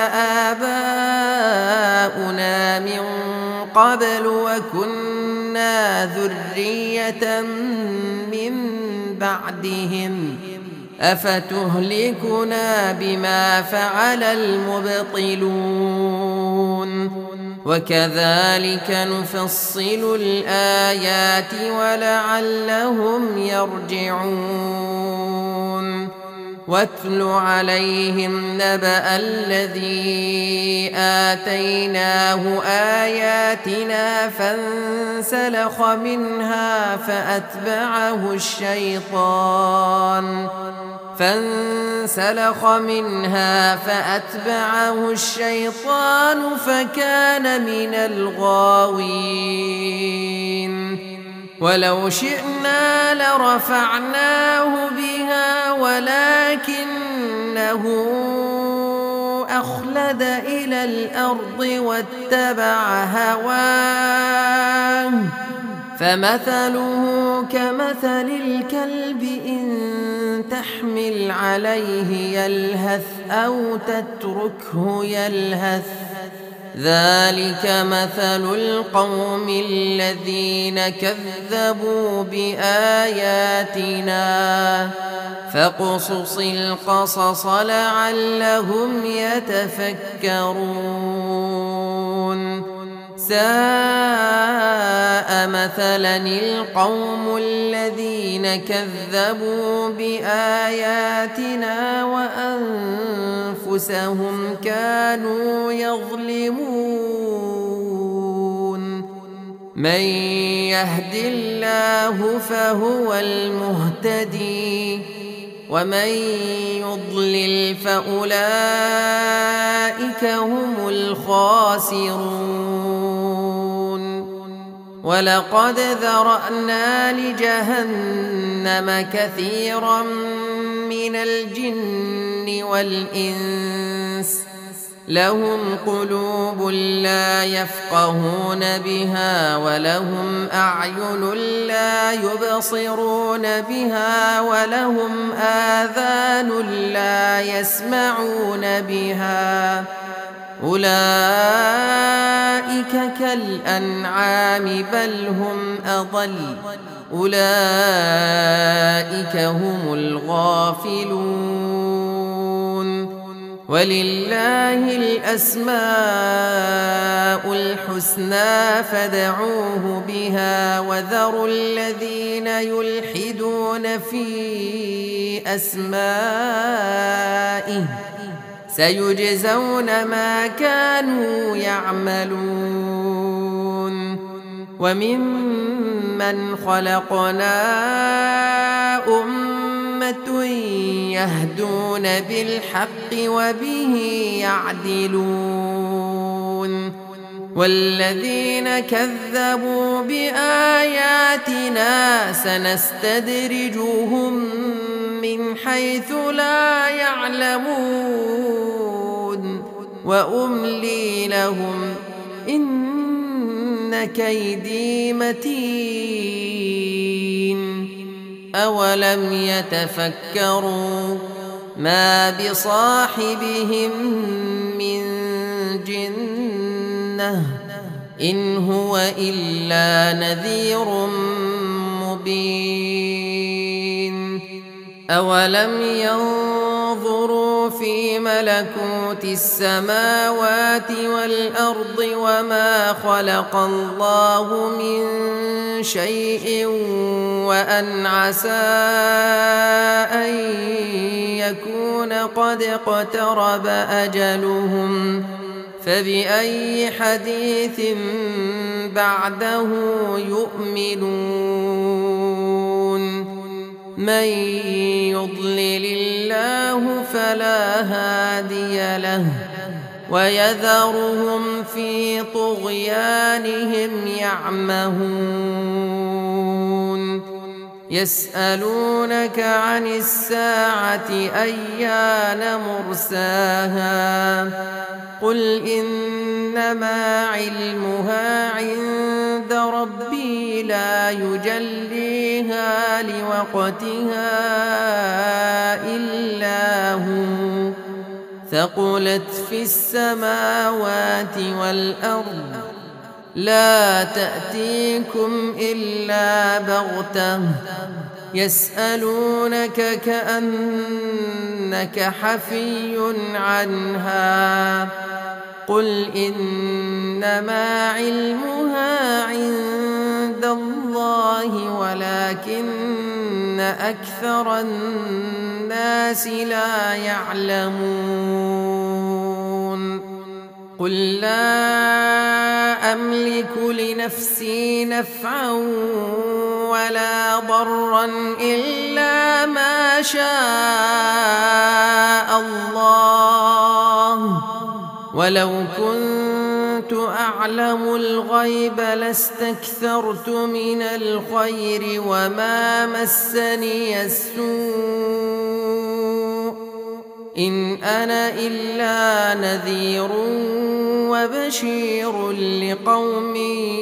آباؤنا من قبل وكنا ذرية من بعدهم أفتهلكنا بما فعل المبطلون وكذلك نفصل الآيات ولعلهم يرجعون واتل عليهم نبأ الذي آتيناه آياتنا فانسلخ منها فأتبعه الشيطان فكان من الغاوين ولو شئنا لرفعناه بها ولكنه أخلد إلى الأرض واتبع هواه فمثله كمثل الكلب إن تحمل عليه يلهث أو تتركه يلهث ذلك مثل القوم الذين كذبوا بآياتنا فاقصص القصص لعلهم يتفكرون ساء مثلا القوم الذين كذبوا بآياتنا وأنفسهم كانوا يظلمون من يهد الله فهو المهتدي ومن يضلل فأولئك هم الخاسرون ولقد ذرأنا لجهنم كثيرا من الجن والإنس لهم قلوب لا يفقهون بها ولهم أعين لا يبصرون بها ولهم آذان لا يسمعون بها أولئك كالأنعام بل هم أضل أولئك هم الغافلون ولله الأسماء الحسنى فادعوه بها وذروا الذين يلحدون في أسمائه سيجزون ما كانوا يعملون وممن خلقنا أمة يهدون بالحق وبه يعدلون والذين كذبوا بآياتنا سنستدرجهم من حيث لا يعلمون وأملي لهم إن كيدي متين أولم يتفكروا ما بصاحبهم من جنة إن هو إلا نذير مبين أولم ينظروا في ملكوت السماوات والأرض وما خلق الله من شيء وأن عسى أن يكون قد اقترب أجلهم فبأي حديث بعده يؤمنون من يضلل الله فلا هادي له ويذرهم في طغيانهم يعمهون يسألونك عن الساعة أيان مرساها قل إنما علمها عند ربي لا يجليها لوقتها إلا هو ثقلت في السماوات والأرض لا تأتيكم إلا بغتة يسألونك كأنك حفي عنها قل إنما علمها عند الله ولكن أكثر الناس لا يعلمون قل لا أملك لنفسي نفعا ولا ضرا إلا ما شاء الله ولو كنت أعلم الغيب لاستكثرت من الخير وما مسني السوء إن أنا إلا نذير وبشير لقوم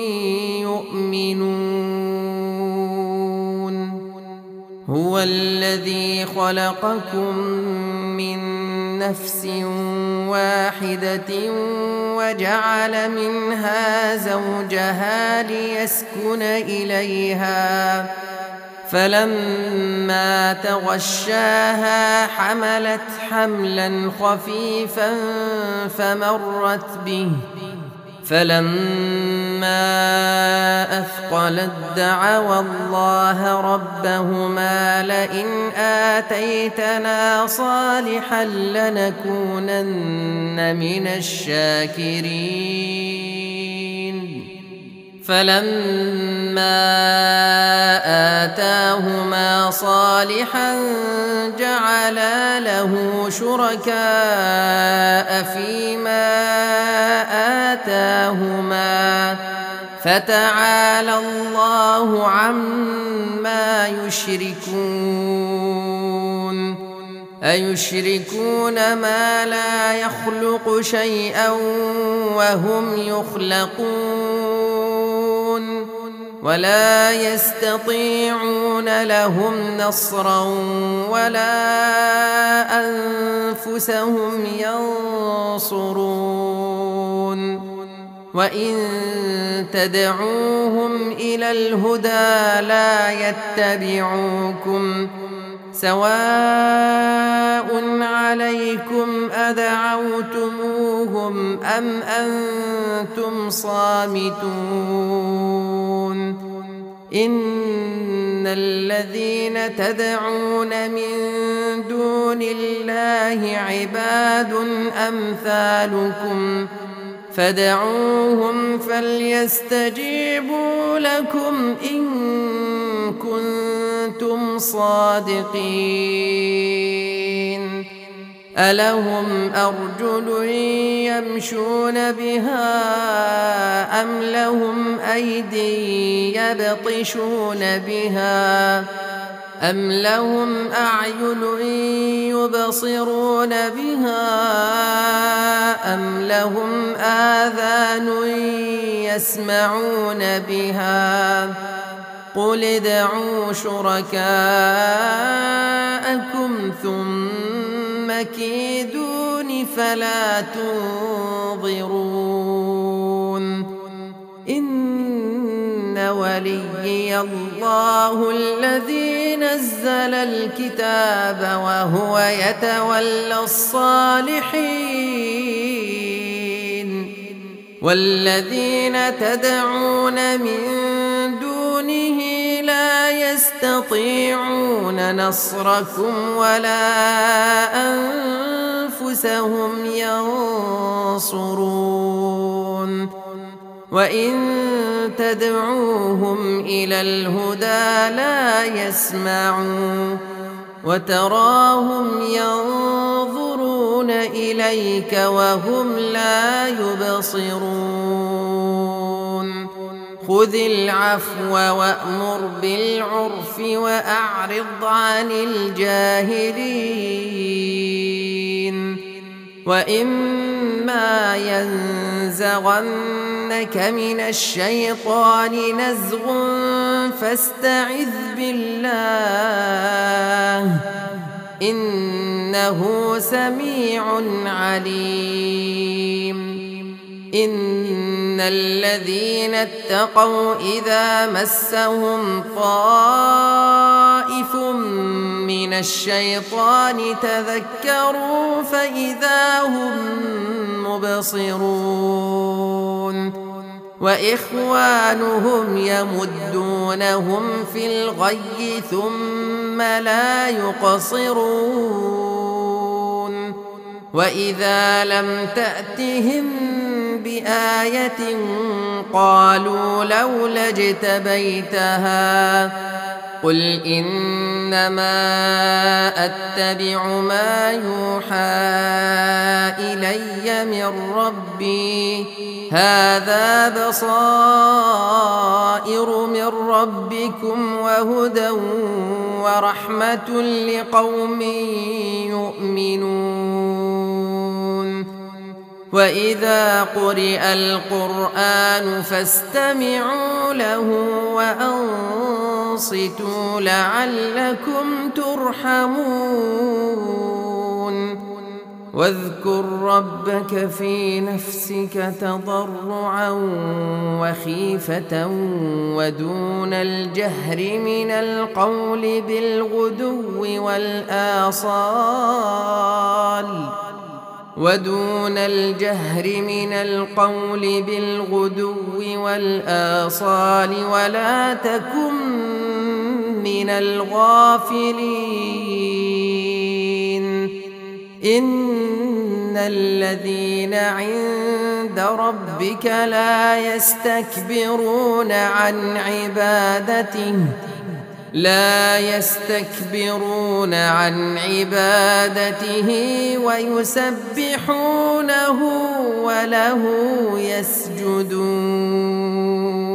يؤمنون هو الذي خلقكم من نفس واحدة وجعل منها زوجها ليسكن إليها فلما تغشاها حملت حملا خفيفا فمرت به فلما أثقلت دعوا الله ربهما لئن آتيتنا صالحا لنكونن من الشاكرين فلما آتاهما صالحا جعلا له شركاء فيما آتاهما فتعالى الله عما يشركون أيشركون ما لا يخلق شيئا وهم يخلقون ولا يستطيعون لهم نصرا ولا أنفسهم ينصرون وإن تدعوهم إلى الهدى لا يتبعوكم سواء عليكم أدعوتموهم أم أنتم صامتون إن الذين تدعون من دون الله عباد أمثالكم فدعوهم فليستجيبوا لكم إن كنتم صادقين ألهم أرجل يمشون بها أم لهم أيدي يبطشون بها أم لهم أعين يبصرون بها أم لهم آذان يسمعون بها قل ادعوا شركاءكم ثم كيدون فلا تنظرون إن وليي الله الذي نزل الكتاب وهو يتولى الصالحين والذين تدعون من دونه لا يستطيعون نصركم ولا أنفسهم ينصرون وإن تدعوهم إلى الهدى لا يسمعون وتراهم ينظرون إليك وهم لا يبصرون خذ العفو وأمر بالعرف وأعرض عن الجاهلين وإما ينزغنك من الشيطان نزغ فاستعذ بالله إنه سميع عليم إن الذين اتقوا إذا مسهم طائف من الشيطان تذكروا فإذا هم مبصرون وإخوانهم يمدونهم في الغي ثم لا يقصرون وإذا لم تأتهم بآية قالوا لولا اجتبيتها قل إنما أتبع ما يوحى إلي من ربي هذا بصائر من ربكم وهدى ورحمة لقوم يؤمنون وإذا قرئ القرآن فاستمعوا له وأنصتوا لعلكم ترحمون واذكر ربك في نفسك تضرعا وخيفة ودون الجهر من القول بالغدو والآصال ولا تكن من الغافلين إن الذين عند ربك لا يستكبرون عن عبادته ويسبحونه وله يسجدون